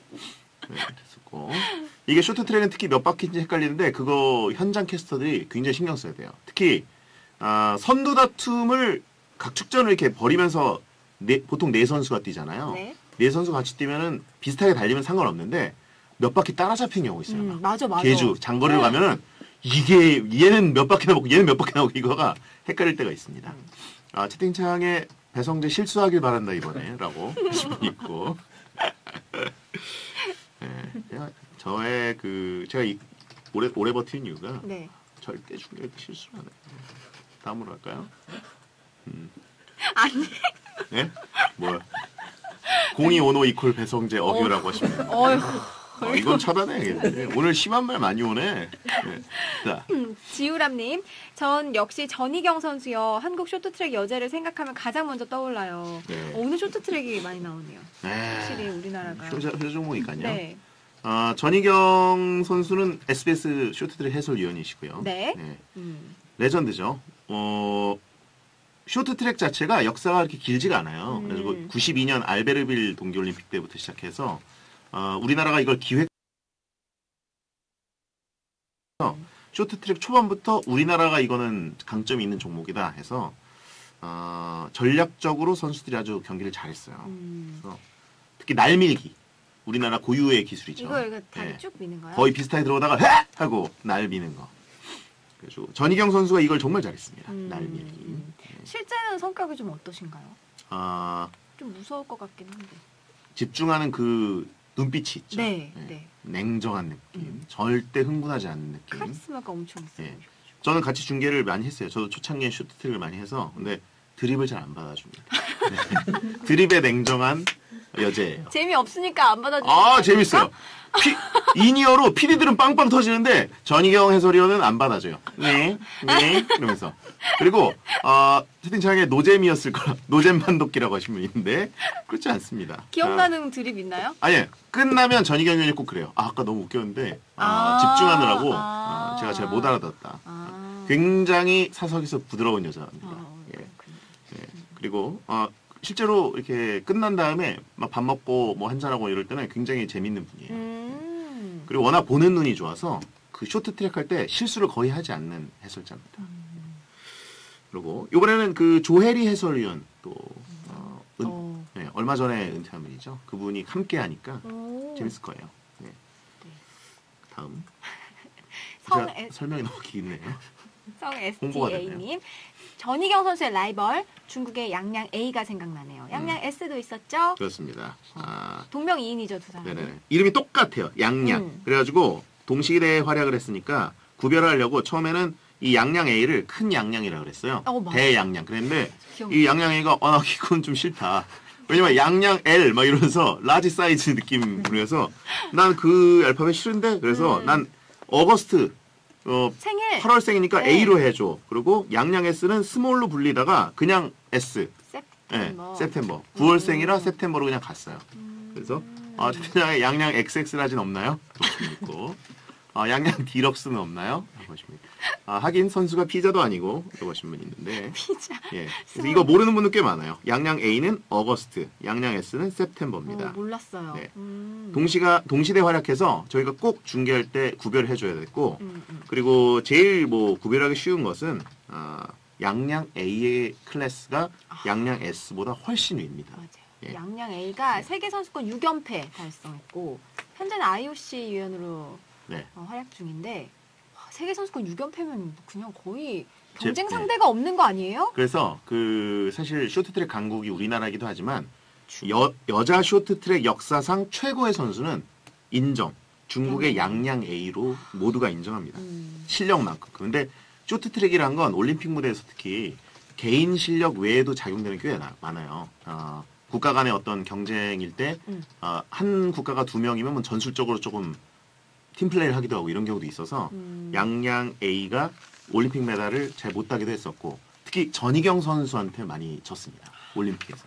네, 그랬었고. 이게 쇼트트랙은 특히 몇 바퀴인지 헷갈리는데 그거 현장 캐스터들이 굉장히 신경 써야 돼요. 특히 아, 선두 다툼을 각축전을 이렇게 벌이면서 네, 보통 네 선수가 뛰잖아요. 네. 네 선수 같이 뛰면은 비슷하게 달리면 상관없는데 몇 바퀴 따라잡힌 경우 있어요. 막. 음, 맞아, 맞아. 개주 장거리를 네. 가면은 이게 얘는 몇 바퀴 나오고 얘는 몇 바퀴 나오고 이거가 헷갈릴 때가 있습니다. 음. 아, 채팅창에 배성재 실수하길 바란다 이번에라고 하신 분이 있고. 네, 제가 저의 그 제가 이, 오래 오래 버티는 이유가 네. 절대 중요할 때 실수를 안 해요. 다음으로 할까요? 음. 아니. 네? 뭐야? 공이오노 이퀄 배성재 어규라고 하십니다. 어휴. 어, 이건 차단해야겠네. 오늘 심한 말 많이 오네. 네. 자, 지우람님, 전 역시 전희경 선수요. 한국 쇼트트랙 여제를 생각하면 가장 먼저 떠올라요. 네. 어, 오늘 쇼트트랙이 많이 나오네요. 네. 확실히 우리나라가. 효자, 효종목이니까요. 네. 아, 전희경 선수는 에스비에스 쇼트트랙 해설위원이시고요. 네. 음. 레전드죠. 어, 쇼트트랙 자체가 역사가 그렇게 길지가 않아요. 음. 그래서 구십이 년 알베르빌 동계올림픽 때부터 시작해서 어, 우리나라가 이걸 기획 쇼트트랙 초반부터 우리나라가 이거는 강점이 있는 종목이다 해서 어, 전략적으로 선수들이 아주 경기를 잘했어요. 음. 그래서 특히 날밀기 우리나라 고유의 기술이죠. 이거 이거 다리 예. 쭉 미는 거야? 거의 비슷하게 들어오다가 헤! 하고 날 미는 거. 그래서 전희경 선수가 이걸 정말 잘했습니다. 음. 날 밀기. 실제는 성격이 좀 어떠신가요? 아, 좀 무서울 것 같긴 한데. 집중하는 그 눈빛이 있죠. 네, 예. 네. 냉정한 느낌. 음. 절대 흥분하지 않는 느낌. 카리스마가 엄청 있어요. 예. 저는 같이 중계를 많이 했어요. 저도 초창기에 슈트트랙을 많이 해서 근데 드립을 잘 안 받아줍니다. 네. 드립에 냉정한 여제예요. 재미 없으니까 안 받아주는 아 재밌어요. 피, 인이어로 피디들은 빵빵 터지는데 전희경 해설위원은 안 받아줘요. 네, 네 이러면서. 그리고 어, 채팅창에 노잼이었을 거라 노잼 판독기라고 하신 분이 있는데 그렇지 않습니다. 기억나는 드립 있나요? 아, 아니 끝나면 전희경 위원이 꼭 그래요. 아, 아까 너무 웃겼는데 아, 아, 집중하느라고 아. 아, 제가 잘 못 알아듣었다. 아. 굉장히 사석에서 부드러운 여자입니다. 아, 예. 그렇군요. 예. 그리고 어, 실제로 이렇게 끝난 다음에 막 밥 먹고 뭐 한잔하고 이럴 때는 굉장히 재밌는 분이에요. 음. 그리고 워낙 보는 눈이 좋아서 그 쇼트트랙 할 때 실수를 거의 하지 않는 해설자입니다. 음. 그리고 이번에는 그 조혜리 해설위원 또 어, 은, 어. 네, 얼마 전에 은퇴한 분이죠. 그분이 함께 하니까 오. 재밌을 거예요. 네. 네. 다음 성 제가 에- 설명이 너무 기네요. 성 홍보가 에스티에이님. 전희경 선수의 라이벌 중국의 양양 A가 생각나네요. 양양 음. S도 있었죠? 그렇습니다. 아, 동명이인이죠, 두 사람. 네네. 이름이 똑같아요. 양양. 음. 그래가지고 동시대에 활약을 했으니까 구별하려고 처음에는 이 양양 A를 큰 양양이라 그랬어요. 어, 맞아. 대양양. 그랬는데 기억나. 이 양양 A가 어, 나 이건 좀 싫다. 왜냐면 양양 L 막 이러면서 라지 사이즈 느낌으로 해서 난 그 알파벳 싫은데 그래서 음. 난 어거스트 어, 생일 팔월생이니까 네. A로 해줘. 그리고 양양 S는 스몰로 불리다가 그냥 S. 예, 세프템버. september. 구월생이라 음. september로 그냥 갔어요. 음. 그래서 아, 채팅창에 양양 엑스엑스 라지는 없나요? 보시면 있고 아, 양양 디럭스는 없나요? 보시면 있고. 아, 하긴 선수가 피자도 아니고 보신 분 있는데 피자. 예, 그래서 이거 모르는 분들 꽤 많아요. 양양 A는 어거스트, 양양 S는 어, september입니다. 몰랐어요. 네. 음. 동시가 동시대 활약해서 저희가 꼭 중계할 때 구별해줘야 됐고 음, 음. 그리고 제일 뭐 구별하기 쉬운 것은 아, 양양 A의 클래스가 양양 S보다 훨씬 위입니다. 맞아요. 예. 양양 A가 세계 선수권 육 연패 달성했고 현재는 아이오씨 위원으로 네. 어, 활약 중인데 와, 세계 선수권 육 연패면 그냥 거의 제- 경쟁 네. 상대가 없는 거 아니에요? 그래서 그 사실 쇼트트랙 강국이 우리나라이기도 하지만 여, 여자 쇼트트랙 역사상 최고의 선수는 인정. 중국의 양양 A로 모두가 인정합니다. 음. 실력만큼. 그런데 쇼트트랙이란 건 올림픽 무대에서 특히 개인 실력 외에도 작용되는 게 꽤 많아요. 어, 국가 간의 어떤 경쟁일 때, 음. 어, 한 국가가 두 명이면 뭐 전술적으로 조금 팀플레이를 하기도 하고 이런 경우도 있어서 음. 양양 A가 올림픽 메달을 잘 못 따기도 했었고 특히 전희경 선수한테 많이 졌습니다. 올림픽에서.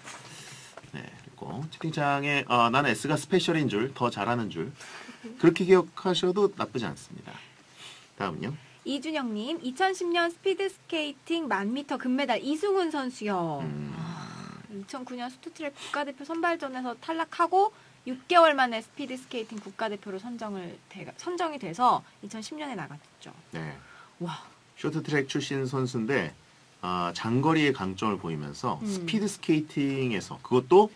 네, 그리고 채팅창에 어, 나는 S가 스페셜인 줄, 더 잘하는 줄 그렇게 기억하셔도 나쁘지 않습니다. 다음요. 이준영님, 이천십 년 스피드 스케이팅 만 미터 금메달 이승훈 선수요. 음, 이천구 년 스토트랙 국가대표 선발전에서 탈락하고 육 개월 만에 스피드 스케이팅 국가대표로 선정을 돼, 선정이 돼서 이천십 년에 나갔죠. 네. 와, 쇼트트랙 출신 선수인데 아, 장거리의 강점을 보이면서 음. 스피드 스케이팅에서 그것도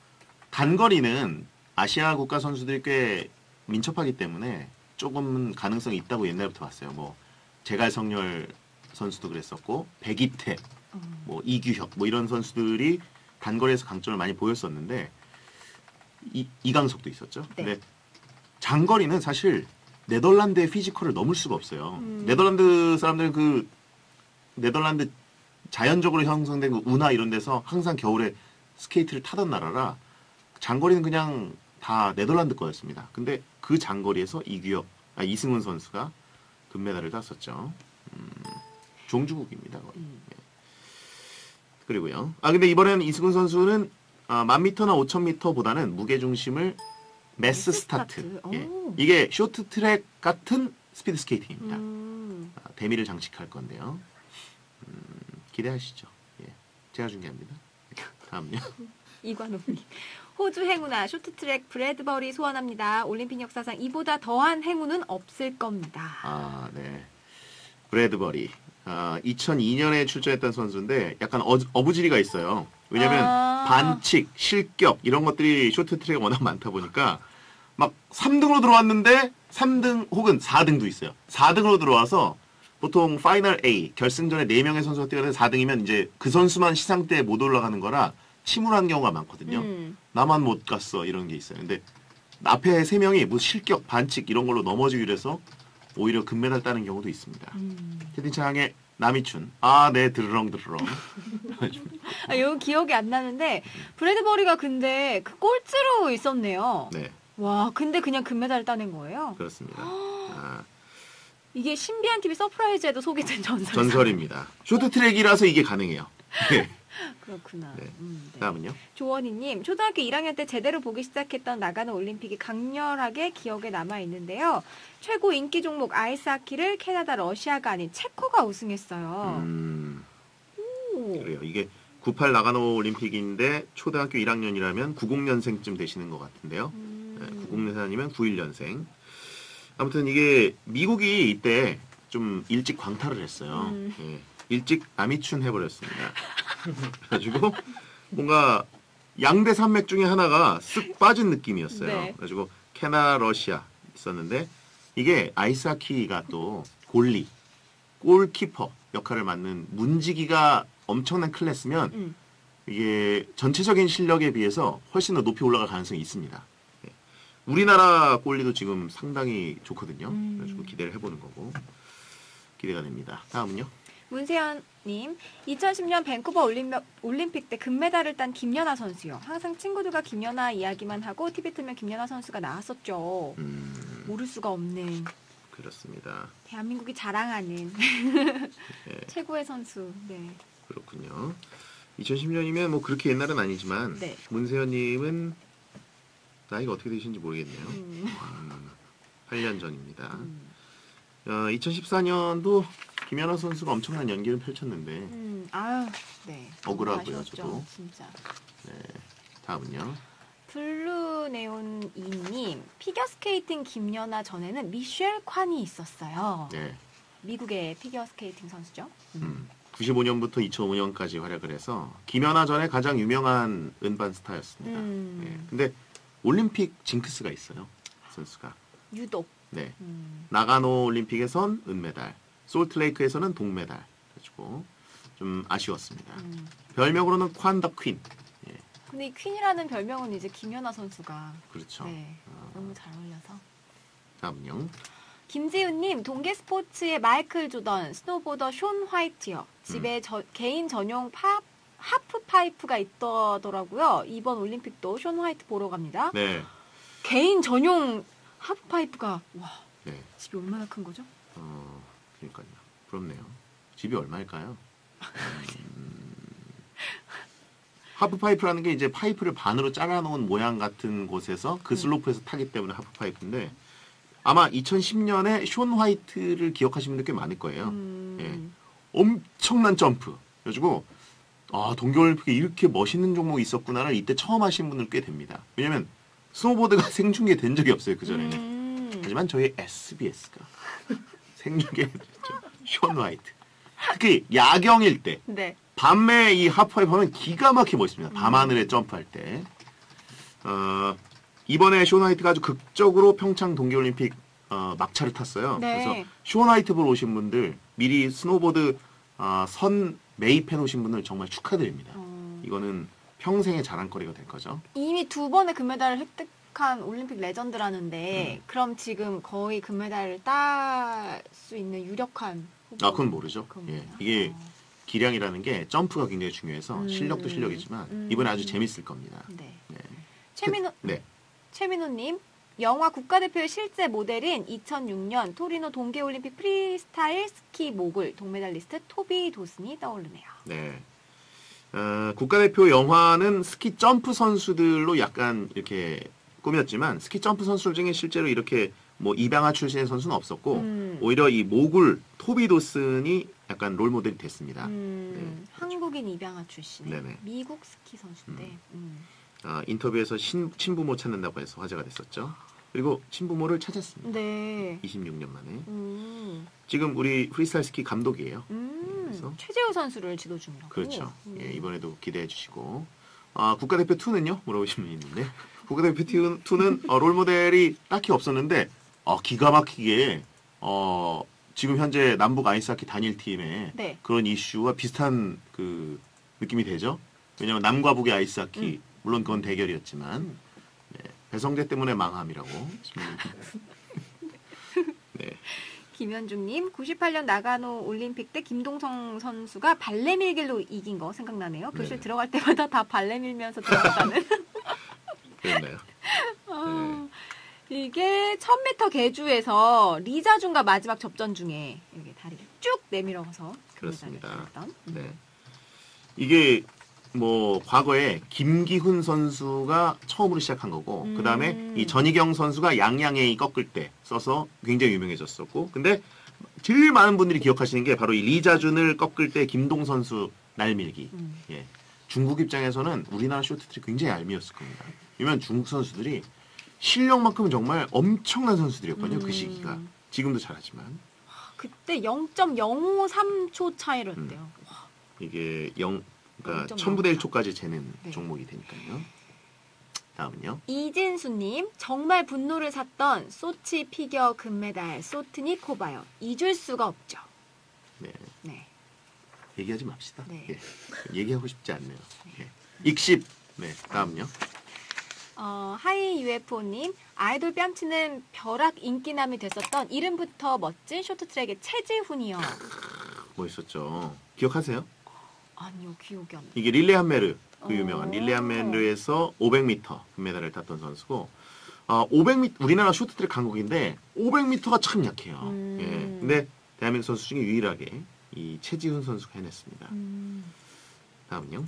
단거리는 아시아 국가 선수들이 꽤 민첩하기 때문에 조금은 가능성이 있다고 옛날부터 봤어요. 뭐 제갈성렬 선수도 그랬었고 백이태, 음. 뭐 이규혁 뭐 이런 선수들이 단거리에서 강점을 많이 보였었는데 이, 이강석도 있었죠. 네. 근데 장거리는 사실 네덜란드의 피지컬을 넘을 수가 없어요. 음. 네덜란드 사람들은 그 네덜란드 자연적으로 형성된 그 운하 이런 데서 항상 겨울에 스케이트를 타던 나라라 장거리는 그냥 다 네덜란드 거였습니다. 근데 그 장거리에서 이규혁, 아, 이승훈 선수가 금메달을 땄었죠. 음, 종주국입니다. 거의. 음. 예. 그리고요. 아 근데 이번에는 이승훈 선수는 아, 만 미터나 오천 미터보다는 무게 중심을 매스 매스 스타트. 스타트. 예. 오. 이게 쇼트트랙 같은 스피드 스케이팅입니다. 음. 아, 대미를 장식할 건데요. 음, 기대하시죠. 예. 제가 중요합니다. 다음요. 이관호님. 호주 행운아 쇼트트랙 브래드버리 소원합니다. 올림픽 역사상 이보다 더한 행운은 없을 겁니다. 아, 네. 브래드버리. 아, 이천이 년에 출전했던 선수인데 약간 어, 어부지리가 있어요. 왜냐면 아. 반칙, 실격 이런 것들이 쇼트트랙에 워낙 많다 보니까 막 삼 등으로 들어왔는데 삼 등 혹은 사 등도 있어요. 사 등으로 들어와서 보통 파이널 A 결승전에 네 명의 선수가 뛰어야 사 등이면 이제 그 선수만 시상대에 못 올라가는 거라 침울한 경우가 많거든요. 음. 나만 못 갔어 이런 게 있어요. 근데 앞에 세 명이 뭐 실격, 반칙 이런 걸로 넘어지기로 해서 오히려 금메달 따는 경우도 있습니다. 음. 채팅창에 남이춘 아 네 드르렁 드르렁 아, 요 기억이 안 나는데 브래드버리가 근데 그 꼴찌로 있었네요. 네 와, 근데 그냥 금메달을 따낸 거예요? 그렇습니다. 아, 이게 신비한 티비 서프라이즈에도 소개된 전설. 전설입니다. 쇼트트랙이라서 이게 가능해요. 네. 그렇구나. 네. 음, 네. 다음은요. 조원희님, 초등학교 일 학년 때 제대로 보기 시작했던 나가노 올림픽이 강렬하게 기억에 남아 있는데요. 최고 인기 종목 아이스하키를 캐나다, 러시아가 아닌 체코가 우승했어요. 음, 오. 그래요. 이게 구십팔 나가노 올림픽인데 초등학교 일 학년이라면 구십 년생쯤 되시는 것 같은데요. 음. 네, 구십 년생이면 구십일 년생. 아무튼 이게 미국이 이때 좀 일찍 광탈을 했어요. 음. 예, 일찍 남이춘 해버렸습니다. 그래가지고 뭔가 양대 산맥 중에 하나가 쓱 빠진 느낌이었어요. 네. 그래가지고 캐나다, 러시아 있었는데 이게 아이스하키가 또 골리, 골키퍼 역할을 맡는 문지기가 엄청난 클래스면 음. 이게 전체적인 실력에 비해서 훨씬 더 높이 올라갈 가능성이 있습니다. 예. 우리나라 골리도 지금 상당히 좋거든요. 음. 그래가지고 기대를 해보는 거고 기대가 됩니다. 다음은요. 문세현님, 이천십 년 밴쿠버 올림, 올림픽 때 금메달을 딴 김연아 선수요. 항상 친구들과 김연아 이야기만 하고 티비 틀면 김연아 선수가 나왔었죠. 음, 모를 수가 없는 그렇습니다. 대한민국이 자랑하는 예, 최고의 선수. 네. 그렇군요. 이천십 년이면 뭐 그렇게 옛날은 아니지만 네. 문세현님은 나이가 어떻게 되시는지 모르겠네요. 음. 음, 팔 년 전입니다. 음. 어, 이천십사 년도 김연아 선수가 엄청난 연기를 펼쳤는데 음, 아유, 네. 억울하고요, 아쉬웠죠, 저도. 진짜. 네, 다음은요. 블루네온 이님, 피겨스케이팅 김연아 전에는 미셸 콴이 있었어요. 네, 미국의 피겨스케이팅 선수죠. 음, 구십오 년부터 이천오 년까지 활약을 해서 김연아 전에 가장 유명한 은반 스타였습니다. 음. 네, 근데 올림픽 징크스가 있어요. 선수가. 유독. 네, 음. 나가노 올림픽에선 은메달, 솔트레이크에서는 동메달. 그래가지고 좀 아쉬웠습니다. 음. 별명으로는 콴 더 퀸. 예, 근데 이 퀸이라는 별명은 이제 김연아 선수가 그렇죠. 네, 어, 너무 잘 어울려서. 다음은요. 김지은님, 동계 스포츠의 마이클 조던, 스노보더 숀 화이트요. 집에 음. 저, 개인 전용 파, 하프 파이프가 있더라고요. 이번 올림픽도 숀 화이트 보러 갑니다. 네, 개인 전용 하프 파이프가 와, 네. 집이 얼마나 큰 거죠? 어, 그러니까요. 부럽네요. 집이 얼마일까요? 음, 하프파이프라는 게 이제 파이프를 반으로 잘라놓은 모양 같은 곳에서 그 슬로프에서 타기 때문에 하프파이프인데 아마 이천십 년에 숀 화이트를 기억하시는 분들 꽤 많을 거예요. 음, 예. 엄청난 점프. 그래가지고 아, 동계올림픽에 이렇게 멋있는 종목이 있었구나를 이때 처음 하신 분들 꽤 됩니다. 왜냐면 스노보드가 생중계 된 적이 없어요. 그전에는. 음. 하지만 저희 에스비에스가 생중계해드렸죠. 숀 화이트. 특히 야경일 때 네. 밤에 이 하프파이프 하면 기가 막히게 멋있습니다. 밤하늘에 점프할 때. 어, 이번에 숀 화이트가 아주 극적으로 평창 동계올림픽 어, 막차를 탔어요. 네. 그래서 숀 화이트 보러 오신 분들 미리 스노보드 어, 선 매입해 놓으신 분들 정말 축하드립니다. 어, 이거는 평생의 자랑거리가 될 거죠. 이미 두 번의 금메달을 획득한 올림픽 레전드라는데 음. 그럼 지금 거의 금메달을 딸 수 있는 유력한 후보. 아, 그건 모르죠. 그건가요? 예, 이게 어, 기량이라는 게 점프가 굉장히 중요해서 음. 실력도 실력이지만 음. 이번에 아주 재밌을 겁니다. 네. 네. 최민호 네. 최민호님, 영화 국가대표의 실제 모델인 이천육 년 토리노 동계올림픽 프리스타일 스키 모굴 동메달리스트 토비 도슨이 떠오르네요. 네. 어, 국가대표 영화는 스키 점프 선수들로 약간 이렇게 꾸몄지만 스키 점프 선수들 중에 실제로 이렇게 뭐 입양아 출신의 선수는 없었고 음. 오히려 이 모굴 토비 도슨이 약간 롤 모델이 됐습니다. 음, 네. 한국인 입양아 출신의 네네. 미국 스키 선수인데. 음. 아, 인터뷰에서 신, 친부모 찾는다고 해서 화제가 됐었죠. 그리고 친부모를 찾았습니다. 네. 이십육 년 만에. 음. 지금 우리 프리스타일 스키 감독이에요. 음. 그래서 최재우 선수를 지도 중이라고. 그렇죠. 음. 예, 이번에도 기대해 주시고. 아, 국가대표 이는요? 물어보신 분이 있는데. 국가대표 이는 어, 롤모델이 딱히 없었는데 어, 기가 막히게 어, 지금 현재 남북 아이스하키 단일팀의 네. 그런 이슈와 비슷한 그 느낌이 되죠. 왜냐하면 남과 북의 아이스하키 음. 물론 그건 대결이었지만 네, 배성재 때문에 망함이라고. 네. 김현중님, 구십팔 년 나가노 올림픽 때 김동성 선수가 발레 밀기로 이긴 거 생각나네요. 교실 네네. 들어갈 때마다 다 발레 밀면서 들어갔다는. 그랬나요? 아, 이게 천 미터 계주에서 리자준과 마지막 접전 중에 이렇게 다리를 쭉 내밀어서 그렇습니다. 금메달을 따냈던. 네. 이게 뭐 과거에 김기훈 선수가 처음으로 시작한 거고 음. 그다음에 이 전희경 선수가 양양에이 꺾을 때 써서 굉장히 유명해졌었고 근데 제일 많은 분들이 기억하시는 게 바로 이 리자준을 꺾을 때 김동 선수 날밀기. 음. 예. 중국 입장에서는 우리나라 쇼트트랙 굉장히 얄미웠을 겁니다. 왜냐면 중국 선수들이 실력만큼은 정말 엄청난 선수들이었거든요. 음. 그 시기가. 지금도 잘하지만 그때 영 점 영오삼 초 차이로 음. 했대요. 와, 이게 영 그러니까 영 점 천분의 일 영사. 초까지 재는 네. 종목이 되니까요. 다음요. 이진수님, 정말 분노를 샀던 소치 피겨 금메달 소트니코바요. 잊을 수가 없죠. 네. 네. 얘기하지 맙시다. 네. 예. 얘기하고 싶지 않네요. 예. 익십. 네. 다음요. 어, 하이 유에프오님, 아이돌 뺨치는 벼락 인기남이 됐었던 이름부터 멋진 쇼트트랙의 최지훈이요. 뭐 있었죠? 기억하세요? 아니요, 기억이 안 나. 이게 릴레 한메르. 그 오. 유명한 릴레 한메르에서 오백 미터 금메달을 땄던 선수고 어, 오백 미터 우리나라 쇼트트랙 강국인데 오백 미터가 참 약해요. 음. 예. 근데 대한민국 선수 중에 유일하게 이 최지훈 선수가 해냈습니다. 음. 다음요.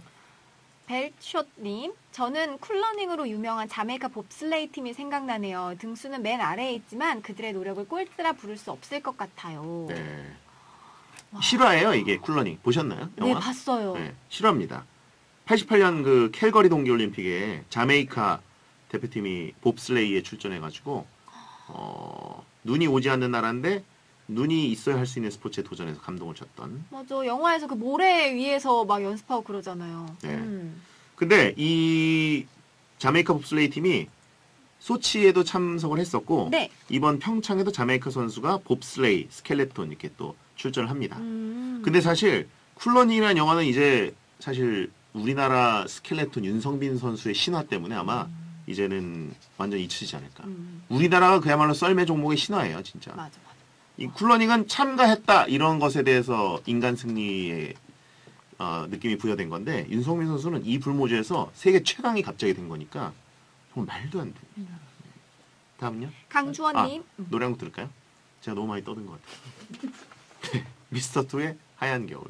벨숏님, 저는 쿨러닝으로 유명한 자메이카 봅슬레이 팀이 생각나네요. 등수는 맨 아래에 있지만 그들의 노력을 꼴찌라 부를 수 없을 것 같아요. 네. 와. 실화예요, 이게 쿨러닝. 보셨나요? 네, 영화? 봤어요. 네, 실화입니다. 팔십팔 년 그 캘거리 동계올림픽에 자메이카 대표팀이 봅슬레이에 출전해가지고 어, 눈이 오지 않는 나라인데 눈이 있어야 할 수 있는 스포츠에 도전해서 감동을 줬던. 맞아, 영화에서 그 모래 위에서 막 연습하고 그러잖아요. 네. 음. 근데 이 자메이카 봅슬레이 팀이 소치에도 참석을 했었고 네. 이번 평창에도 자메이카 선수가 봅슬레이, 스켈레톤 이렇게 또 출전을 합니다. 음. 근데 사실 쿨러닝이라는 영화는 이제 사실 우리나라 스켈레톤 윤성빈 선수의 신화 때문에 아마 이제는 완전 잊히지 않을까. 음. 우리나라가 그야말로 썰매 종목의 신화예요, 진짜. 맞아, 맞아. 이 쿨러닝은 참가했다 이런 것에 대해서 인간 승리의 어, 느낌이 부여된 건데 윤성빈 선수는 이 불모지에서 세계 최강이 갑자기 된 거니까 정말 말도 안 돼. 음. 다음요. 강주원님, 아, 노래 한 곡 들을까요? 제가 너무 많이 떠든 것 같아요. 네, 미스터 투의 하얀 겨울.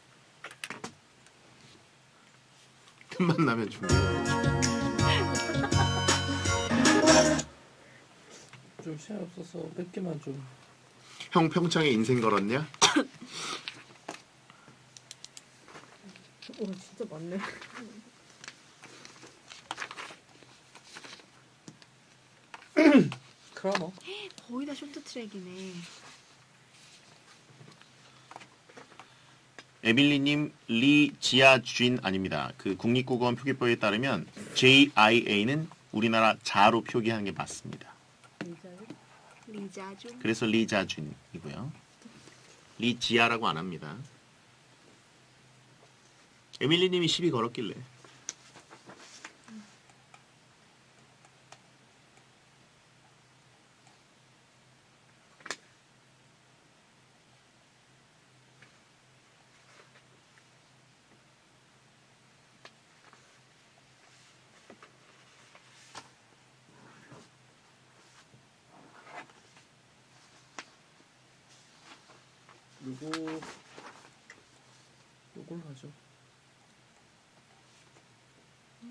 틈만 나면 준비해. 좀 시간 없어서 몇 개만 좀. 형 평창에 인생 걸었냐? 오 진짜 많네. 크라머. 거의 다 쇼트트랙이네. 에밀리님 리 지아쥔 아닙니다. 그 국립국어원 표기법에 따르면 제이 아이 에이는 우리나라 자로 표기하는 게 맞습니다. 리자준. 그래서 리자쥔이고요. 리지아라고 안 합니다. 에밀리님이 시비 걸었길래. 요거 요걸 하죠.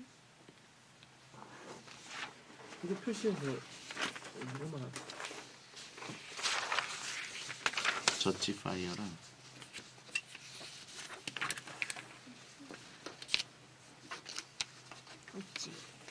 이거 표시해서 이거만 하죠. 저치 파이어랑 없지.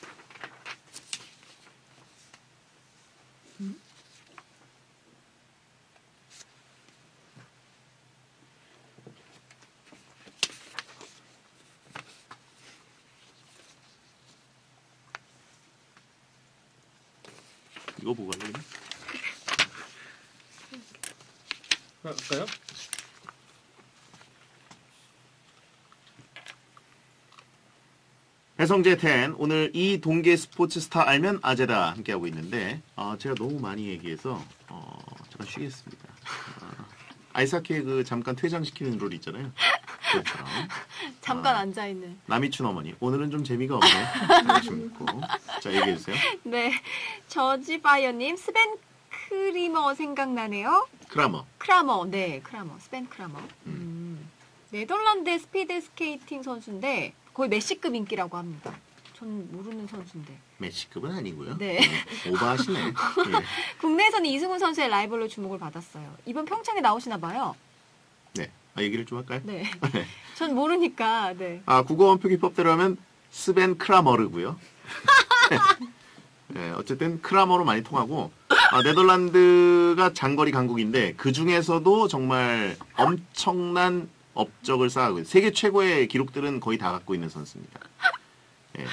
이거 보고 갈래? 할까요? 배성재 텐 오늘 이 동계 스포츠 스타 알면 아재다 함께하고 있는데 아, 제가 너무 많이 얘기해서 어, 잠깐 쉬겠습니다. 아, 아이스하키에 그 잠깐 퇴장시키는 룰 있잖아요. 그렇죠. 잠깐 아. 앉아있는. 남이춘 어머니 오늘은 좀 재미가 없네. 하시고 자 얘기해주세요. 네. 저지바이어님, 스벤 크리머 생각나네요. 크라머. 크라머, 네, 크라머, 스벤 크라머. 음. 네덜란드 스피드 스케이팅 선수인데 거의 메시급 인기라고 합니다. 전 모르는 선수인데. 메시급은 아니고요. 네. 음, 오버하시네. 예. 국내에서는 이승훈 선수의 라이벌로 주목을 받았어요. 이번 평창에 나오시나 봐요. 네. 아, 얘기를 좀 할까요? 네. 전 모르니까. 네. 아, 국어 원표기법대로 하면 스벤 크라머르고요. 네, 어쨌든 크라머로 많이 통하고 아, 네덜란드가 장거리 강국인데 그 중에서도 정말 엄청난 업적을 쌓고 있어요. 세계 최고의 기록들은 거의 다 갖고 있는 선수입니다. 네.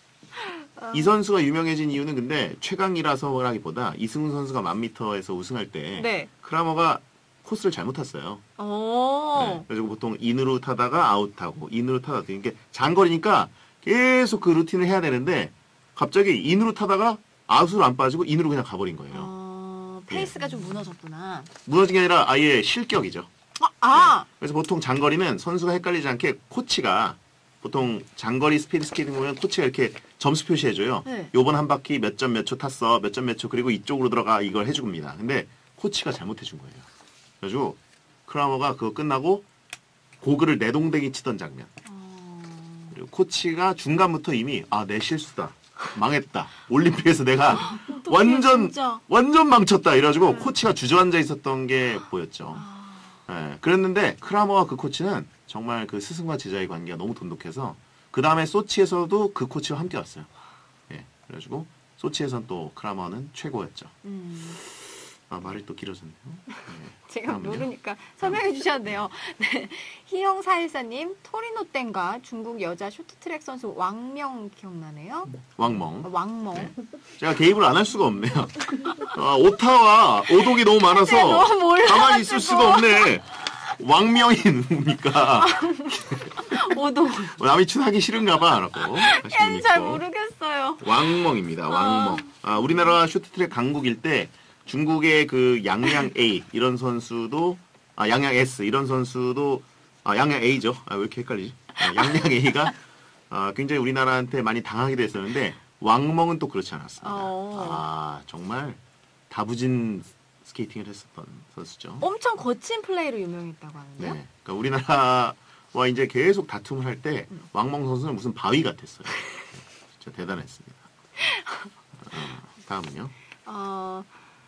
이 선수가 유명해진 이유는 근데 최강이라서라기보다 이승훈 선수가 만 미터에서 우승할 때 네. 크라머가 코스를 잘못 탔어요. 오. 네, 그래서 보통 인으로 타다가 아웃하고 인으로 타다가 이게 장거리니까 계속 그 루틴을 해야 되는데 갑자기 인으로 타다가 아웃으로 안 빠지고 인으로 그냥 가버린 거예요. 어, 페이스가 좀 무너졌구나. 무너진 게 아니라 아예 실격이죠. 아, 아. 네, 그래서 보통 장거리는 선수가 헷갈리지 않게 코치가 보통 장거리 스피드 스케이팅 보면 코치가 이렇게 점수 표시해줘요. 네. 요번 한 바퀴 몇 점 몇 초 탔어, 몇 점 몇 초 그리고 이쪽으로 들어가 이걸 해줍니다. 근데 코치가 잘못해준 거예요. 그래가지고 크라머가 그거 끝나고 고글을 내동댕이 치던 장면. 어... 그리고 코치가 중간부터 이미 아 내 실수다, 망했다, 올림픽에서 내가 완전 진짜. 완전 망쳤다 이래가지고 코치가 주저앉아 있었던 게 보였죠. 아... 예, 그랬는데 크라머와 그 코치는 정말 그 스승과 제자의 관계가 너무 돈독해서 그 다음에 소치에서도 그 코치와 함께 왔어요. 예, 그래가지고 소치에선 또 크라머는 최고였죠. 음... 아, 말이 또 길어졌네요. 네, 제가 다음은요? 모르니까 설명해 주셨네요. 네. 희영사일사님, 토리노 땡과 중국 여자 쇼트트랙 선수 왕명 기억나네요? 왕멍. 어, 왕멍. 네. 제가 개입을 안 할 수가 없네요. 아, 오타와 오독이 너무 많아서 너무 몰라가지고. 가만히 있을 수가 없네. 왕명이 누굽니까? 오도. 남이춘 하기 싫은가 봐 라고 걔는 잘 모르겠어요. 왕멍입니다. 왕멍. 아, 우리나라 쇼트트랙 강국일 때 중국의 그 양양 A 이런 선수도 아 양양 S 이런 선수도 아 양양 A죠. 아 왜 이렇게 헷갈리지? 아, 양양 A가 아, 굉장히 우리나라한테 많이 당하기도 했었는데 왕멍은 또 그렇지 않았습니다. 어. 아 정말 다부진 스케이팅을 했었던 선수죠. 엄청 거친 플레이로 유명했다고 하는데요. 네, 그러니까 우리나라와 이제 계속 다툼을 할 때 음. 왕멍 선수는 무슨 바위 같았어요. 진짜 대단했습니다. 어, 다음은요. 어,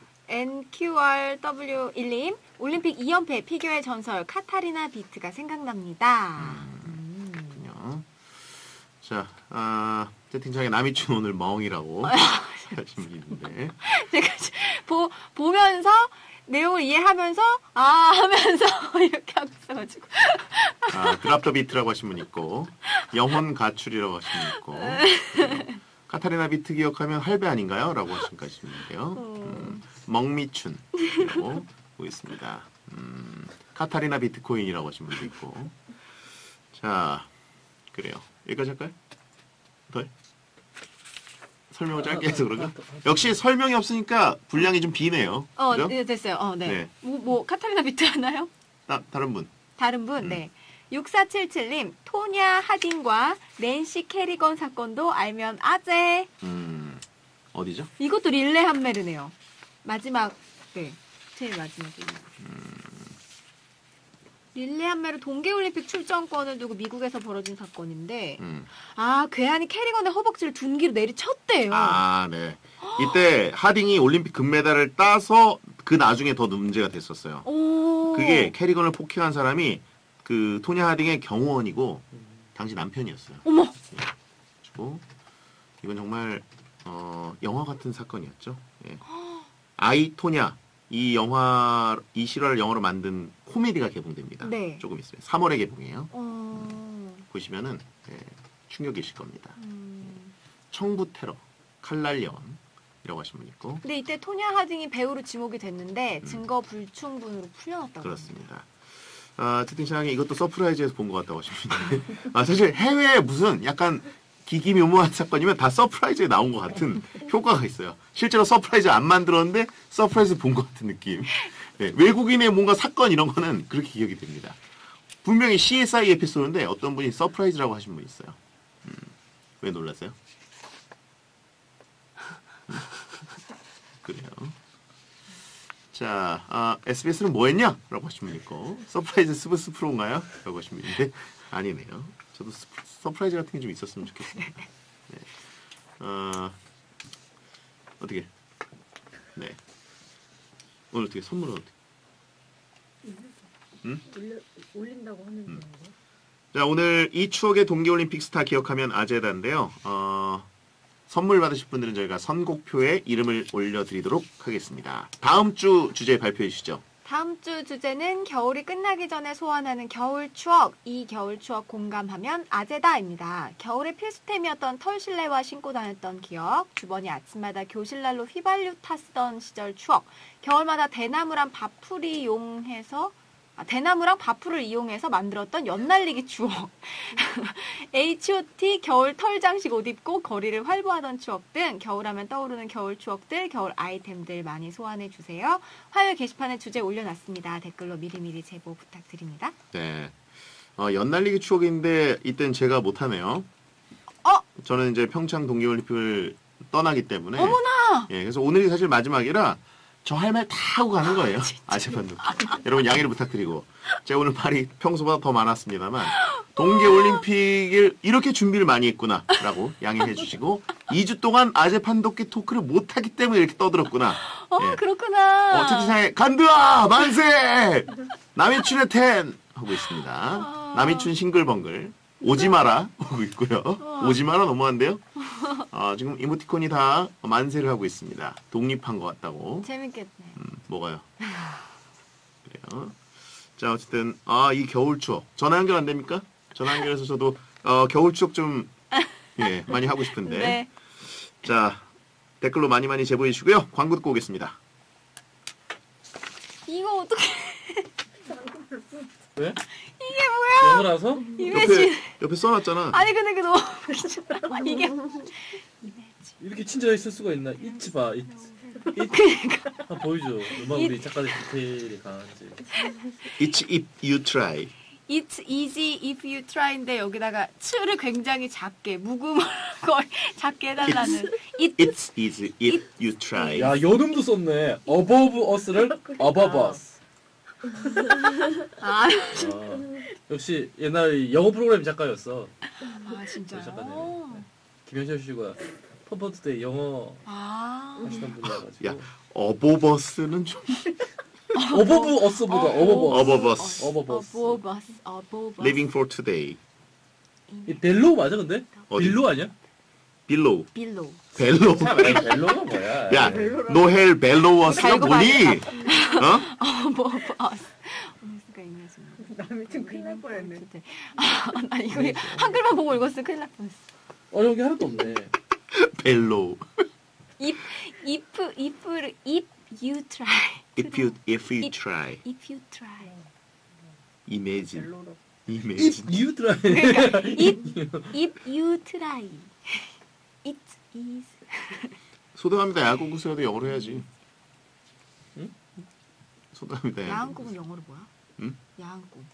엔큐알더블유 일님, 올림픽 이 연패 피겨의 전설 카타리나 비트가 생각납니다. 음. 그렇군요. 자, 아, 채팅창에 남이춘 오늘 멍이라고 하신 분이 있는데. 제가 보, 보면서 내용을 이해하면서 아 하면서 이렇게 하고 있어가지고. 아, 드랍더 비트라고 하신 분 있고, 영혼 가출이라고 하신 분 있고, 그리고 카타리나 비트 기억하면 할배 아닌가요? 라고 하신 분이 있는데요. 음, 멍미춘이라고 보겠습니다. 음, 카타리나 비트코인이라고 하신 분도 있고. 자, 그래요. 여기까지 할까요? 덜? 설명을 짧게 해서 그런가? 역시 설명이 없으니까 분량이 좀 비네요. 어, 그죠? 네, 됐어요. 어, 네. 네. 뭐, 뭐 카타리나 비트 하나요? 아, 다른 분. 다른 분, 네. 육사칠칠님, 토냐 하딘과 낸시 캐리건 사건도 알면 아재. 음, 어디죠? 이것도 릴레 한메르네요. 마지막, 네. 제일 마지막에. 음. 릴레 한메르 동계올림픽 출전권을 두고 미국에서 벌어진 사건인데, 음. 아, 괴한이 캐리건의 허벅지를 둔기로 내리쳤대요. 아, 네. 이때 하딩이 올림픽 금메달을 따서 그 나중에 더 문제가 됐었어요. 오. 그게 캐리건을 폭행한 사람이 그 토니 하딩의 경호원이고 당시 남편이었어요. 어머. 그리고 이건 정말 어, 영화 같은 사건이었죠. 예. 아이 토냐 이 영화 이 실화를 영화로 만든 코미디가 개봉됩니다. 네. 조금 있어요. 삼월에 개봉해요. 어... 보시면은 예, 충격이실 겁니다. 음... 청부 테러, 칼날 여왕이라고 하신 분 있고. 근데 이때 토냐 하딩이 배우로 지목이 됐는데 음. 증거 불충분으로 풀려났다고. 그렇습니다. 아, 채팅창에 이것도 서프라이즈에서 본 것 같다고 하십니다. 아, 사실 해외에 무슨 약간 기기묘모한 사건이면 다 서프라이즈에 나온 것 같은 효과가 있어요. 실제로 서프라이즈 안 만들었는데 서프라이즈 본 것 같은 느낌. 네, 외국인의 뭔가 사건 이런 거는 그렇게 기억이 됩니다. 분명히 씨에스아이 에피소드인데 어떤 분이 서프라이즈라고 하신 분이 있어요. 음, 왜 놀랐어요? 음, 그래요. 자, 아, 에스비에스는 뭐 했냐? 라고 하신 분 있고, 서프라이즈 스브스 프로인가요? 라고 하신 분인데, 아니네요. 저도 스, 서프라이즈 같은 게 좀 있었으면 좋겠습니다. 네. 어, 어떻게? 네. 오늘 어떻게, 선물은 어떻게? 응? 올려, 올린다고 하면 음. 되는 거야? 자, 오늘 이 추억의 동계올림픽 스타 기억하면 아제다인데요. 어, 선물 받으실 분들은 저희가 선곡표에 이름을 올려드리도록 하겠습니다. 다음 주 주제 발표해 주시죠. 다음 주 주제는 겨울이 끝나기 전에 소환하는 겨울 추억. 이 겨울 추억 공감하면 아제다입니다. 겨울의 필수템이었던 털실내와 신고 다녔던 기억. 주번이 아침마다 교실난로 휘발유 탔던 시절 추억. 겨울마다 대나무랑 밥풀이 이용해서 아, 대나무랑 밥풀을 이용해서 만들었던 연날리기 추억. 에이치 오 티 겨울 털 장식 옷 입고 거리를 활보하던 추억 등 겨울하면 떠오르는 겨울 추억들, 겨울 아이템들 많이 소환해 주세요. 화요일 게시판에 주제 올려놨습니다. 댓글로 미리미리 제보 부탁드립니다. 네. 어, 연날리기 추억인데 이땐 제가 못하네요. 어? 저는 이제 평창 동계올림픽을 떠나기 때문에. 어머나! 예, 그래서 오늘이 사실 마지막이라 저 할 말 다 하고 가는 거예요. 아시판도. 여러분 양해를 부탁드리고. 제가 오늘 말이 평소보다 더 많았습니다만 동계올림픽을 이렇게 준비를 많이 했구나라고 양해해 주시고 이 주 동안 아재판독기 토크를 못하기 때문에 이렇게 떠들었구나. 어, 예. 그렇구나. 어, 채팅창에 간드아 만세! 남이춘의 텐 하고 있습니다. 남이춘 싱글벙글 오지 마라 하고 있고요. 오지 마라 너무한데요. 어, 지금 이모티콘이 다 만세를 하고 있습니다. 독립한 것 같다고. 재밌겠네. 음, 뭐가요? 그래요. 자, 어쨌든 아, 이 겨울 추억 전화 연결 안 됩니까? 전화 연결해서 저도 어, 겨울 추억 좀 예, 많이 하고 싶은데. 네. 자, 댓글로 많이 많이 제보해 주시고요. 광고 듣고 오겠습니다. 이거 어떻게 왜? 이게 뭐야? 영어라서? 이매진. 옆에 옆에 써놨잖아. 아니 근데 그 너무 이게 이렇게 친절하게 쓸 수가 있나? 이치 봐. 이치. 그러니까 한번 보여줘. 얼마나 우리 작가들 디테일이 강한지. It's if you try. It's easy if you try인데 여기다가 추를 굉장히 작게 묵음을 거의 작게 해달라는 It It's easy if you try. 야, 연음도 썼네. above us를 above us. 아, 아, 역시 옛날 영어 프로그램 작가였어. 아 진짜요? 작가네. 김현철 씨가 펌펀트 때 영어 아 하시던 분이어가지고. 야, 어보버스는 좀 above us보다 above us. above us. above us. above us, above us. Living for today. 이 벨로우 맞아 근데? 어디? 빌로 아니야? below. below. 벨로. 참, 아니, 벨로우가 뭐야? 야, 노헬 벨로워스가 달고 뭐니? 어? above us. 어느가 있냐지만. 남이 좀 큰일 날 뻔했네. 아, 나 이거 한글만 보고 읽었으면 큰일 날 뻔했어. 어려운 게 하나도 없네. 벨로. If, if, if, if you try. If you if you If- try. If you try. Imagine. 벨로로. Imagine. You try. 그러니까 if, if you try. It is. 소등합니다. 야구구스라도 영어로 해야지. 응? 소등합니다. 야한꿈은 영어로 뭐야? 응? 야한꿈.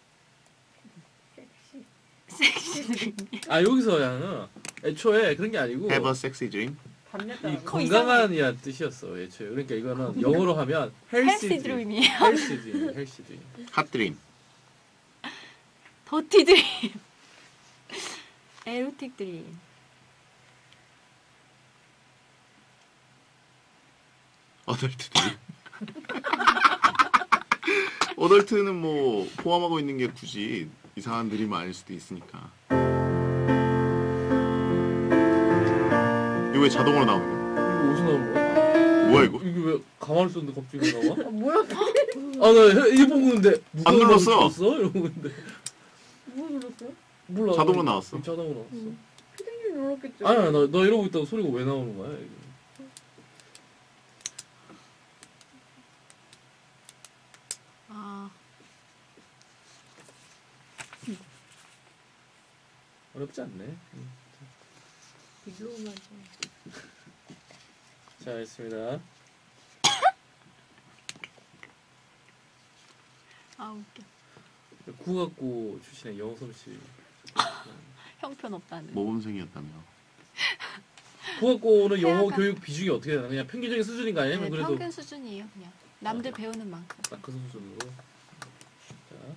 섹시. 섹시. 아 여기서 양은 애초에 그런 게 아니고 Have a sexy dream. 밤냈다. 이 건강한이란 뜻이었어 애초에. 그러니까 이거는 영어로 하면 헬시 healthy dream. 드림이에요. healthy dream. healthy dream. Hot dream. 더티 드림. 에로틱 드림. 어덜트 드림. 어덜트는 뭐 포함하고 있는 게 굳이 이상한 드림 아닐 수도 있으니까. 이거 왜 자동으로 나오는 거야? 이거 어디서 나온 거야? 뭐야 이거? 이게 왜 가만히 있었는데 갑자기 나와? 아, 뭐야? 아, 나 이거 보고 있는데 누가 안 눌렀어. 눌렀어? 이러고 있는데 뭐 눌렀어요? 몰라. 자동으로 나왔어. 자동으로 나왔어. 음. 피디님이 눌렀겠죠. 아니야, 나, 나 이러고 있다가 소리가 왜 나오는 거야? 이게. 아, 어렵지 않네. 빌로만 자, 했습니다. 아 웃겨. 국악고 출신의 영섭 씨. 형편없다는. 모범생이었다며. 국악고는 영어 태아가- 교육 비중이 어떻게 되나? 그냥 평균적인 수준인 거 아니에요? 네, 그래도 평균 수준이에요, 그냥. 남들 배우는 만큼. 딱 그 수준으로. 자,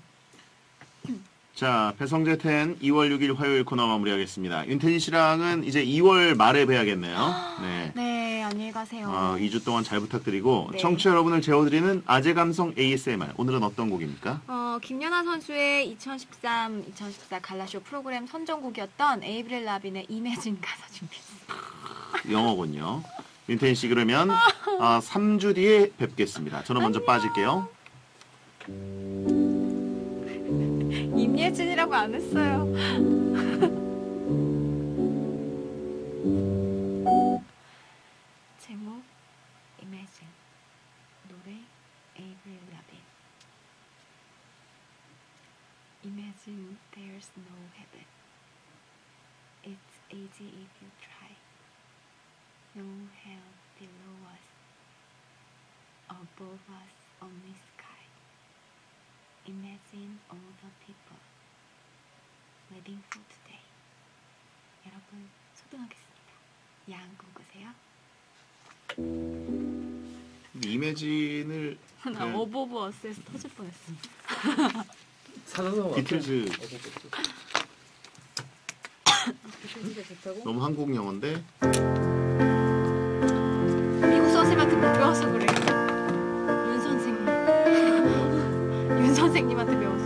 자, 배성재 텐 이월 육일 화요일 코너 마무리하겠습니다. 윤태진 씨랑은 이제 이월 말에 뵈야겠네요. 네. 네, 안녕히 가세요. 어, 이 주 동안 잘 부탁드리고 네. 청취자 여러분을 재워드리는 아재 감성 에이에스엠알 오늘은 어떤 곡입니까? 어, 김연아 선수의 이천십삼 이천십사 갈라쇼 프로그램 선정곡이었던 에이브릴 라빈의 이매진 가사 준비했습니다. 영어군요. 윤태진 씨 그러면 아, 삼 주 뒤에 뵙겠습니다. 저는 먼저 빠질게요. 임예진이라고 안 했어요. 제목 Imagine, 노래 에이브릴 라빈. Imagine there's no heaven. It's easy if you try. No hell below us. Above us only sky. Imagine all the people waiting for today. 여러분 소등하겠습니다. 야한 꿈 꾸세요. 이매진을 나 네. 어브 오브 어스에서 터질 뻔했어. 사자성어 비틀즈 진짜 좋다고? 너무 한국 영어인데 미국 선생님한테 못 배워서 그래. 윤 선생님. 윤 선생님한테 배워서.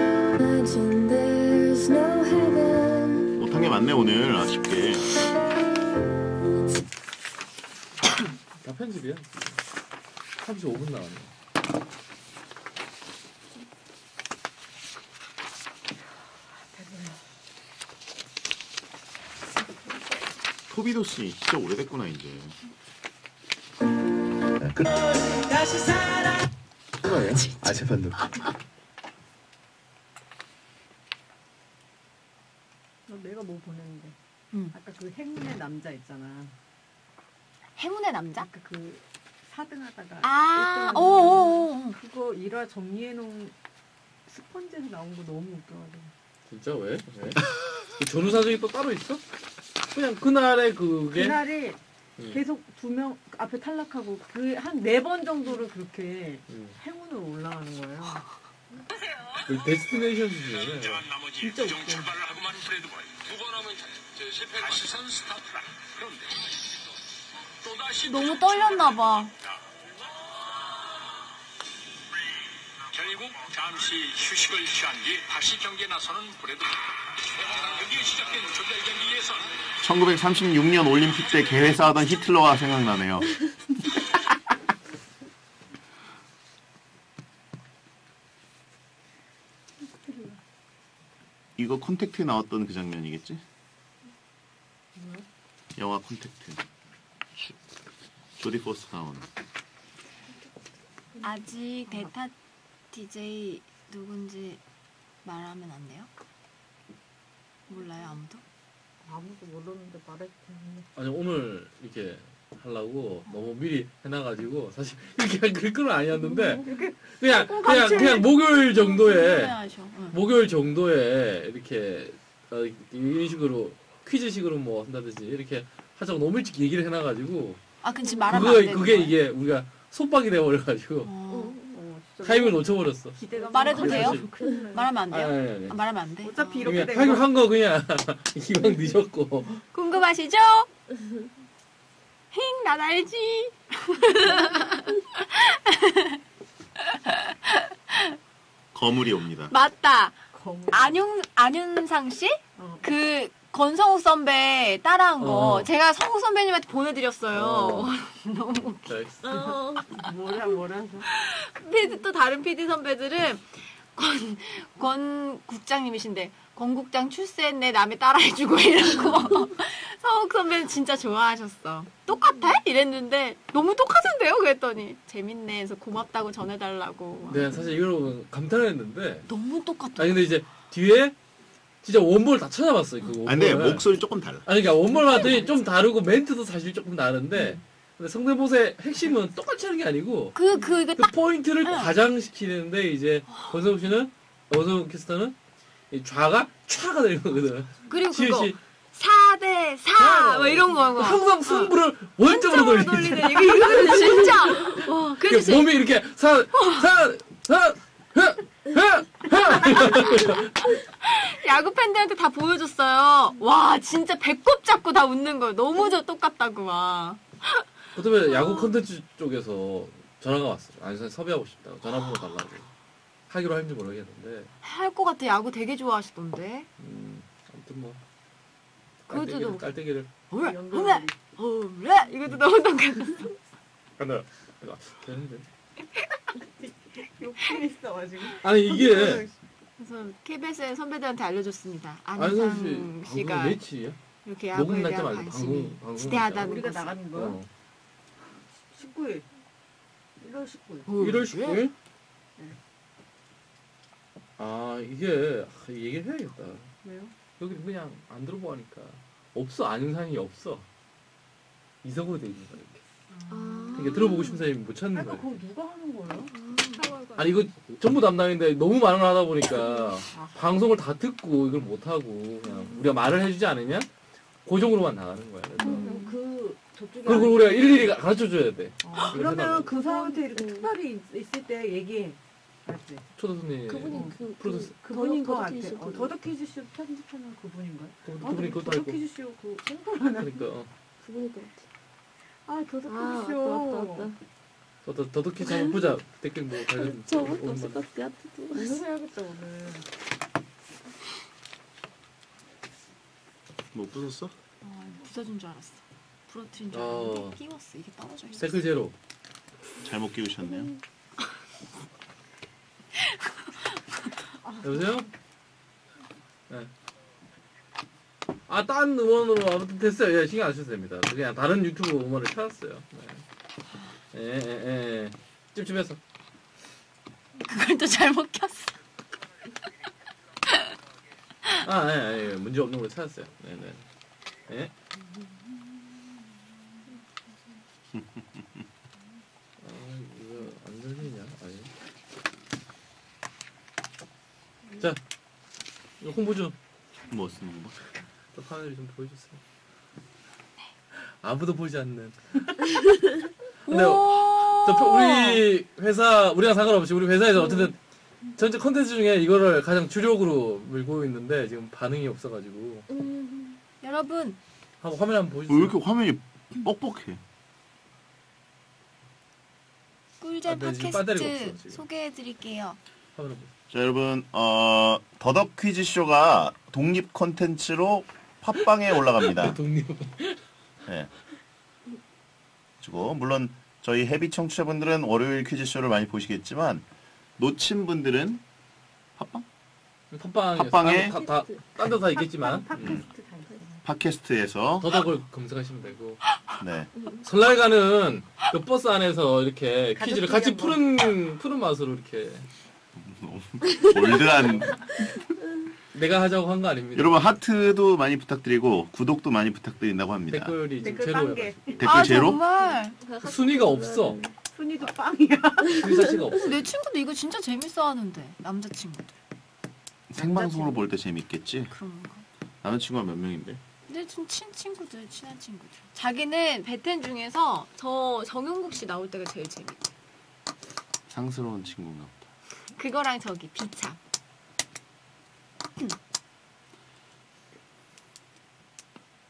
못한 게 많네 오늘 아쉽게. 다 편집이야. 삼십오 분 나왔네. 토비도 씨 진짜 오래됐구나 이제. 그... 그거예요? 아재판도. 너 내가 뭐 보냈는데? 응. 아까 그 행운의 남자 있잖아. 행운의 남자? 아까 그 사 등 하다가 아, 일 등 오오오. 하는 그거 일화 정리해놓은 스펀지에서 나온 거 너무 웃겨가지고. 진짜 왜? 왜? 그 전후 사정이 또 따로 있어? 그냥 그날의 그게 그날이 음. 계속 두 명 앞에 탈락하고 그 한 네 번 정도를 그렇게 음. 행운으로 올라가는 거예요. 그 데스티네이션 수준이네. 진짜 웃겨. 너무 떨렸나 봐. 결국 잠시 휴식을 취한 뒤 다시 경기에 나서는 브래드. 여기에 시작된 조별 경기에서 천구백삼십육 년 올림픽 때 개회 싸우던 히틀러가 생각나네요. 이거 콘택트에 나왔던 그 장면이겠지? 영화 콘택트. 조디 포스터 나오는. 아직 베타 디제이 누군지 말하면 안 돼요? 몰라요 아무도? 아무도 모르는데 말했더니 아니 오늘 이렇게 하려고 너무 미리 해놔가지고 사실 이렇게 글 건 아니었는데 그냥 그냥 그냥 목요일 정도에 해야죠. 응. 목요일 정도에 이렇게 어, 이런 식으로 퀴즈식으로 뭐 한다든지 이렇게 하자고 너무 일찍 얘기를 해놔가지고 아 근데 지금 말하면 안 그게 되는 그게 거예요? 이게 우리가 속박이 돼버려가지고 어. 어, 진짜 타임을 너무 놓쳐버렸어. 기대가 말해도 좀 돼요? 커져서 큰일 나요. 말하면 안 아니 돼요? 아니 아니. 아, 말하면 안 돼? 어차피 이렇게 그냥 된 타임 거. 한 거 그냥 이왕 늦었고 궁금하시죠? 힝, 난 알지. 거물이 옵니다. 맞다. 거물. 안윤 안윤상 씨? 어. 그 권성욱 선배 따라한 거 어. 제가 성욱 선배님한테 보내드렸어요. 어. 너무 웃겨. 자, 뭐라 뭐라서. 피디 또 다른 피디 선배들은 권, 권 국장님이신데 권 국장 출세했네 남의 따라해주고 이러고 성욱 선배는 진짜 좋아하셨어. 똑같아? 이랬는데 너무 똑같은데요? 그랬더니 재밌네 해서 고맙다고 전해달라고. 내가 사실 이걸 감탄했는데 너무 똑같아. 아니 근데 이제 뒤에 진짜 원본을 다 찾아봤어요. 그 원본을. 아니, 근데 목소리 조금 달라. 아니 그러니까 원본 봤더니 좀 다르고 멘트도 사실 조금 다른데 근데 성대모사의 핵심은 똑같이 하는 게 아니고 그, 그, 이거 그 딱, 포인트를 응. 과장시키는데 이제 권성욱 씨는 권성욱 캐스터는 이 좌가 촤가 되는 거거든. 그리고 지혜 그거 씨 사 대 사 뭐 이런 거. 막. 항상 승부를 원점으로 원점으로 돌리지. 돌리는 이거 이거는 진짜. 와, 그래서 제- 몸이 이렇게 사사사 야구 팬들한테 다 보여줬어요. 와, 진짜 배꼽 잡고 다 웃는 거예요. 너무 저 똑같다고 와. 그다음에 야구 컨텐츠 쪽에서 전화가 왔어요. 아니 섭외하고 싶다고 전화번호 달라고 하기로 할지 모르겠는데 할 것 같아. 야구 되게 좋아하시던데. 음, 아무튼 뭐 그것도 깔때기를, 너무- 깔때기를 어래, 어래, 어래. 이것도 너무 똑같았어. 간다. 이거 되는데. 욕심 있어가지고. 아니 이게 그래서 케이비에스의 선배들한테 알려줬습니다. 안상 안상 씨 씨가 방송 며칠이야? 이렇게 녹음 야구에 날짜 대한 말고 관심이 방송 방송 지대하다는 우리가 것을. 나가는 거야? 어. 십구 일. 일월 십구 일. 어, 일월 십구일? 네. 아 이게 아, 얘기를 해야겠다. 왜요? 여기 그냥 안 들어보고 하니까 없어 안상이 없어. 이성으로 돼 있는 거야 이렇게. 아. 그러니까 들어보고 싶은 사람이 못 찾는 그러니까 거야. 그거 누가 하는 거예요? 아니 이거 전부 담당인데 너무 많은 걸 하다 보니까 방송을 다 듣고 이걸 못 하고 그냥 우리가 말을 해주지 않으면 고정으로만 나가는 거야. 그래서 그럼 그 저쪽에 그리고 안- 우리가 일일이 가르쳐 줘야 돼. 아, 이걸 해달라고. 그러면 그 사람한테 이렇게 특별히 있- 있을 때 얘기해. 알았지? 초대 손님. 그분이 어, 그 프로듀스. 그분인 거 더더 같아. 퀴즈 어, 그분. 더더 퀴즈쇼 편집하는 그분인가요? 그분- 아, 그분이 그것도 더더 알고. 퀴즈쇼 그 생각나나? 그러니까 어. 그분일 것 같아. 아 더더 아, 퀴즈쇼. 왔다, 왔다, 왔다. 더 더더키즈 한번 보자. 댓글 뭐 달려주면 저것도 없을 것 같아. 오늘 해야겠다 오늘. 뭐 부쉈어? 아, 부서진 줄 알았어. 부러뜨린 줄 어. 알았는데 끼웠어. 이게 떨어져 있어. 댓글 제로. 잘못 끼우셨네요. 여보세요? 네. 아, 딴 음원으로 아무튼 됐어요. 예, 신경 안 쓰셔도 됩니다. 그냥 다른 유튜브 음원을 찾았어요. 네. 예, 예, 예. 찝찝해서. 그걸 또 잘못 켰어. 아, 예, 예. 문제 없는 걸로 찾았어요. 네, 네. 예. 아, 이거 안 들리냐? 아니. 자, 이거 홍보 좀. 뭐 쓰는 거? 저 카메라 좀 보여주세요. 아무도 보지 않는. 근데 저 표- 우리 회사 우리랑 상관없이 우리 회사에서 어쨌든 전체 컨텐츠 중에 이거를 가장 주력으로 밀고 있는데 지금 반응이 없어가지고 음, 여러분 한번 화면 한번 왜 보여주세요. 이렇게 화면이 뻑뻑해? 꿀잼 아, 네, 지금 배터리가 팟캐스트 없어, 지금. 소개해드릴게요. 화면 한번. 자, 여러분, 어, 더덕 퀴즈쇼가 독립 콘텐츠로 팟빵에 올라갑니다. 독립. 네. 그리고 물론 저희 헤비 청취자분들은 월요일 퀴즈쇼를 많이 보시겠지만 놓친 분들은 팟빵? 팟빵에 팟빵에 다딴 데 다 있겠지만 음, 팟캐스트 다 있어요. 팟캐스트에서 더덕을 검색하시면 되고 네. 설날가는 그 버스 안에서 이렇게 퀴즈를 같이 가족끼리 푸는 푸는 맛으로 이렇게 올드한 내가 하자고 한 거 아닙니다. 여러분 하트도 많이 부탁드리고 구독도 많이 부탁드린다고 합니다. 댓글이 지금 댓글 제로예요. 딴 게. 댓글 아 제로? 정말 순위가 없어. 순위도 빵이야. 순위 자체가 없어. 내 친구도 이거 진짜 재밌어하는데 남자친구들 생방송으로 볼 때 재밌겠지? 그런가? 남자친구가 몇 명인데? 근데 좀 친 친구들 친한 친구들 자기는 베텐 중에서 저 정용국 씨 나올 때가 제일 재밌대. 상스러운 친구인가 보다. 그거랑 저기 비참.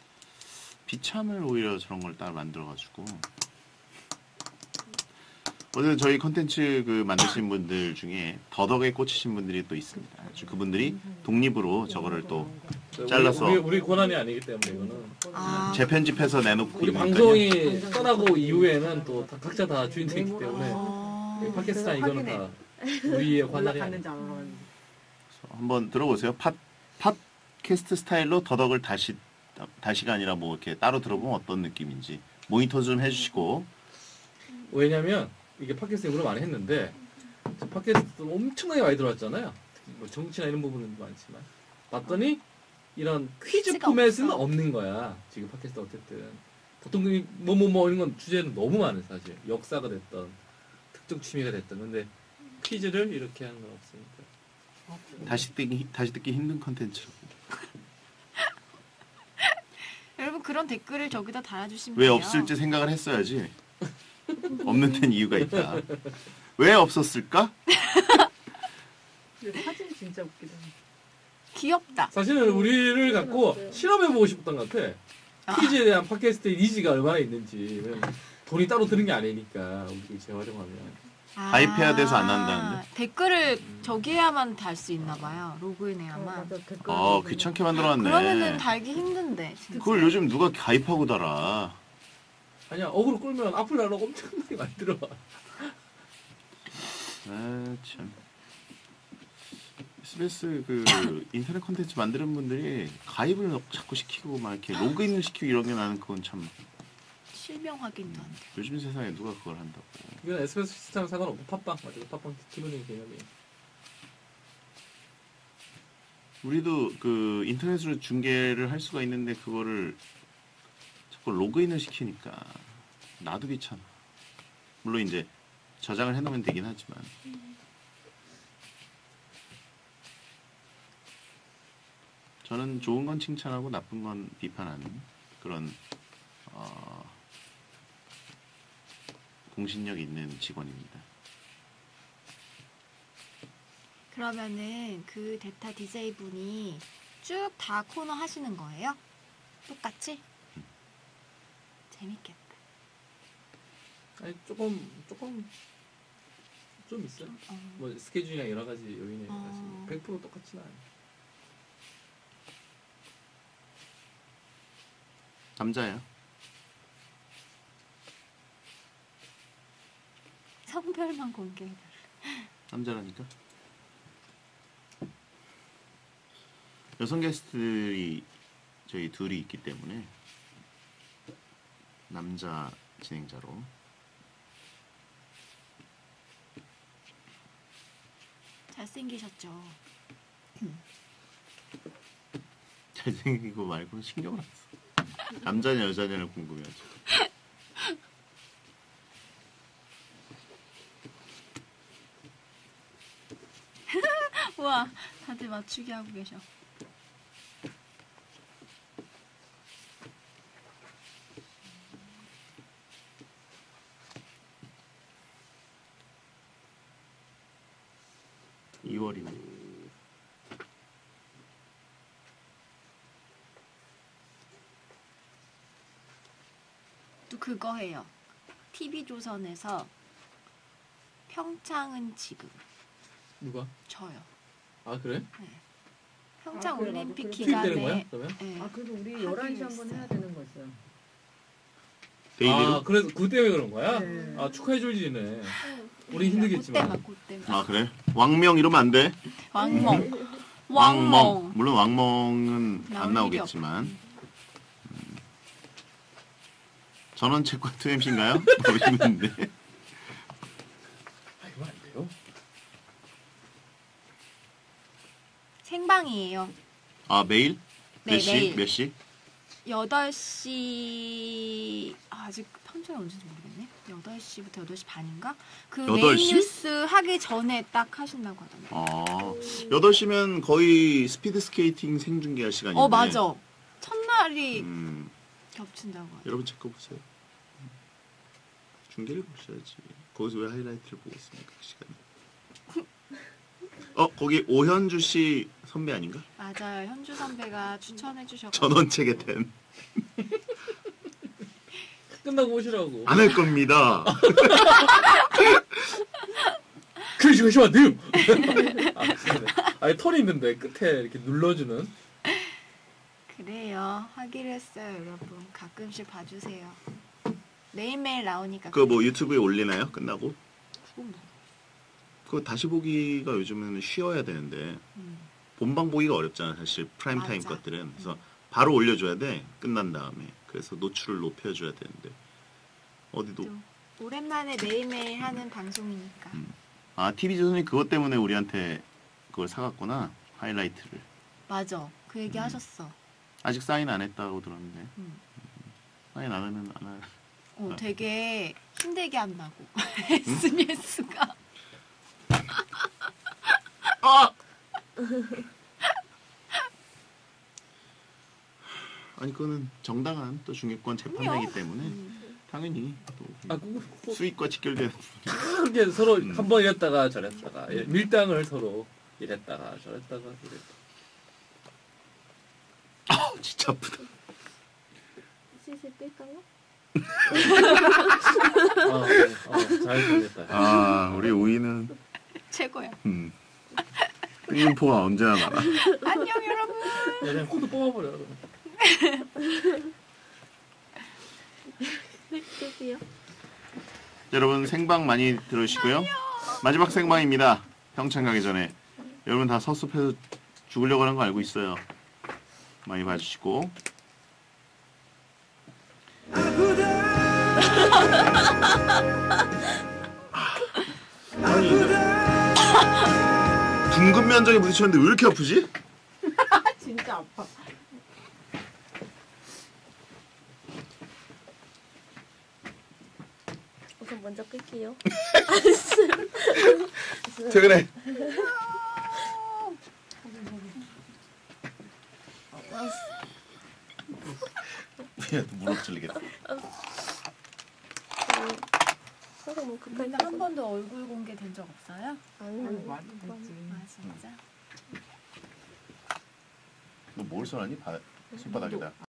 비참을 오히려 저런 걸 따로 만들어가지고 어제 저희 컨텐츠 그 만드신 분들 중에 더덕에 꽂히신 분들이 또 있습니다. 그분들이 독립으로 저거를 또 잘라서 우리, 우리 권한이 아니기 때문에 이거는 아, 재편집해서 내놓고 우리 있으니까요. 방송이 떠나고 이후에는 또 다, 각자 다 주인되기 때문에 아. 이 팟캐스트나 이거는 다 우리의 관할이 아니에요. 올라갔는지 안 올라갔는지. 한번 들어보세요. 팟 팟캐스트 스타일로 더덕을 다시 다시가 아니라 뭐 이렇게 따로 들어보면 어떤 느낌인지 모니터 좀 해주시고. 왜냐면 이게 팟캐스트 연구를 많이 했는데 팟캐스트 엄청나게 많이 들어왔잖아요. 특히 뭐 정치나 이런 부분은 많지만 봤더니 이런 퀴즈 퀴즈가 포맷은 없어. 없는 거야. 지금 팟캐스트 어쨌든 보통 뭐뭐 뭐 이런 건 주제는 너무 많은 사실. 역사가 됐던 특정 취미가 됐던 근데 퀴즈를 이렇게 하는 건 없으니까. 다시 듣기 다시 듣기 힘든 컨텐츠로. 여러분 그런 댓글을 저기다 달아주시면 왜 돼요. 없을지 생각을 했어야지. 없는 데는 이유가 있다. 왜 없었을까? 근데 사진 진짜 웃기다. 귀엽다. 사실은 우리를 갖고 실험해보고 싶었던 것 같아. 퀴즈에 대한 팟캐스트의 니즈가 얼마나 있는지. 돈이 따로 드는 게 아니니까 우리 재활용하면. 아, 가입해야 돼서 안 한다는데? 댓글을 저기 해야만 달 수 있나 봐요. 로그인해야만. 맞아, 댓글. 아 귀찮게 만들어놨네. 그러면은 달기 힘든데. 진짜. 그걸 요즘 누가 가입하고 달아. 아니야 어그로 끌면 악플 달라고 엄청나게 많이 들어와. 아 참. 에스비에스 그 인터넷 콘텐츠 만드는 분들이 가입을 자꾸 시키고 막 이렇게 로그인을 시키고 이런 게 나는 그건 참 실명 확인도 안 돼. 요즘 세상에 누가 그걸 한다고. 이건 에스비에스 시스템 상관없고 팟빵 맞아. 팟빵 기본적인 개념이. 우리도 그 인터넷으로 중계를 할 수가 있는데 그거를 자꾸 로그인을 시키니까 나도 귀찮아. 물론 이제 저장을 해놓으면 되긴 하지만. 저는 좋은 건 칭찬하고 나쁜 건 비판하는 그런 어, 공신력 있는 직원입니다. 그러면은 그 데타 디제이 분이 쭉 다 코너 하시는 거예요? 똑같이? 재밌겠다. 아니 조금 조금 좀 있어요. 어. 뭐 스케줄이랑 여러 가지 요인에 어. 따라서 백 퍼센트 똑같지는 않아요. 남자예요. 성별만 공개해달래. 남자라니까. 여성 게스트들이 저희 둘이 있기 때문에 남자 진행자로. 잘생기셨죠? 잘생기고 말고 신경을 안 써. 남자냐 여자냐를 궁금해하죠. 우와, 다들 맞추기 하고 계셔. 이월이네. 또 그거 해요. 티비조선에서 평창은 지금 누가? 저요. 아 그래? 평창 아, 그래, 올림픽 나도 그렇게 기간에 투입되는 거야? 그러면? 네. 아, 그래도 우리 하기로 열한 시 한번 했어요. 해야 되는 거죠. 데일리로? 아 그래서 그 때문에 그런 거야? 네. 아 축하해줄지네. 우리 힘들겠지만. 꽃대만 꽃대만. 아 그래? 왕명 이러면 안 돼. 왕멍. 왕멍. 왕멍. 물론 왕멍은 나올 안 일이 나오겠지만. 음. 전원 채권 투 엠씨인가요? 모르시는데. 아 이거 안 돼요? 생방이에요. 아 매일? 네, 몇 시? 매일. 몇 시? 여덟 시 아, 아직 편성이 언제인지 모르겠네. 여덟 시부터 여덟 시 반인가? 그 여덟 메인 시? 뉴스 하기 전에 딱 하신다고 하던데. 아 여덟 시면 거의 스피드 스케이팅 생중계할 시간인데. 어, 맞아. 첫날이 음, 겹친다고 하던데. 여러분 체크 보세요. 중계를 보셔야지. 거기서 왜 하이라이트를 보고 있습니까? 그 시간에. 어 거기 오현주 씨 선배 아닌가? 맞아요. 현주 선배가 추천해 주셨고. 전원 체계 텐. 끝나고 오시라고. 안 할 겁니다. 그래 지금 하시면 안 돼요. 아, 그러네. 아니 털이 있는데 끝에 이렇게 눌러주는. 그래요. 하기로 했어요, 여러분. 가끔씩 봐주세요. 매일매일 나오니까. 그거 뭐 유튜브에 올리나요? 끝나고? 그건 뭐. 그거 다시 보기가 요즘에는 쉬어야 되는데 음. 본방 보기가 어렵잖아 사실 프라임 타임 맞아. 것들은. 그래서 음. 바로 올려줘야 돼. 끝난 다음에. 그래서 노출을 높여줘야 되는데 어디도. 또 오랜만에 매일매일 하는 방송이니까. 음. 아 티비조선이 그것 때문에 우리한테 그걸 사갔구나. 하이라이트를. 맞아. 그 얘기 음. 하셨어. 아직 사인 안 했다고 들었는데. 음. 사인 안 하면 안 할. 어, 아. 되게 힘들게 한다고. 에스엔에스가. 아! 아니 그거는 정당한 또 중개권 재판이기 때문에 음. 당연히 또 아 그거 꼭 수익과 직결되는. 그렇게 서로 음. 한 번 이랬다가 저랬다가 예, 밀당을 서로 이랬다가 저랬다가 이랬다. 아 진짜 아프다. 슬슬 끌까요? 아, 네. 아, 잘 생겼다. 아 우리 우이는 최고야. 음. 땡김포가 언제나 많아. 안녕 여러분. 야, 그냥 코드 뽑아버려. 끌게요. 여러분 생방 많이 들으시고요. 마지막 생방입니다. 평창 가기 전에 여러분 다 섭섭해서 죽으려고 하는 거 알고 있어요. 많이 봐주시고. 아니 둥근 면적에 부딪혔는데 왜 이렇게 아프지? 진짜 아파. 우선 먼저 끌게요. 퇴근해. 야, 무릎 찔리겠다. 서로 뭐 급할 근데 한 번도 얼굴 공개 된 적 없어요? 아니 많이 됐지. 아 진짜? 너 뭘 써놨니? 바, 손바닥에다.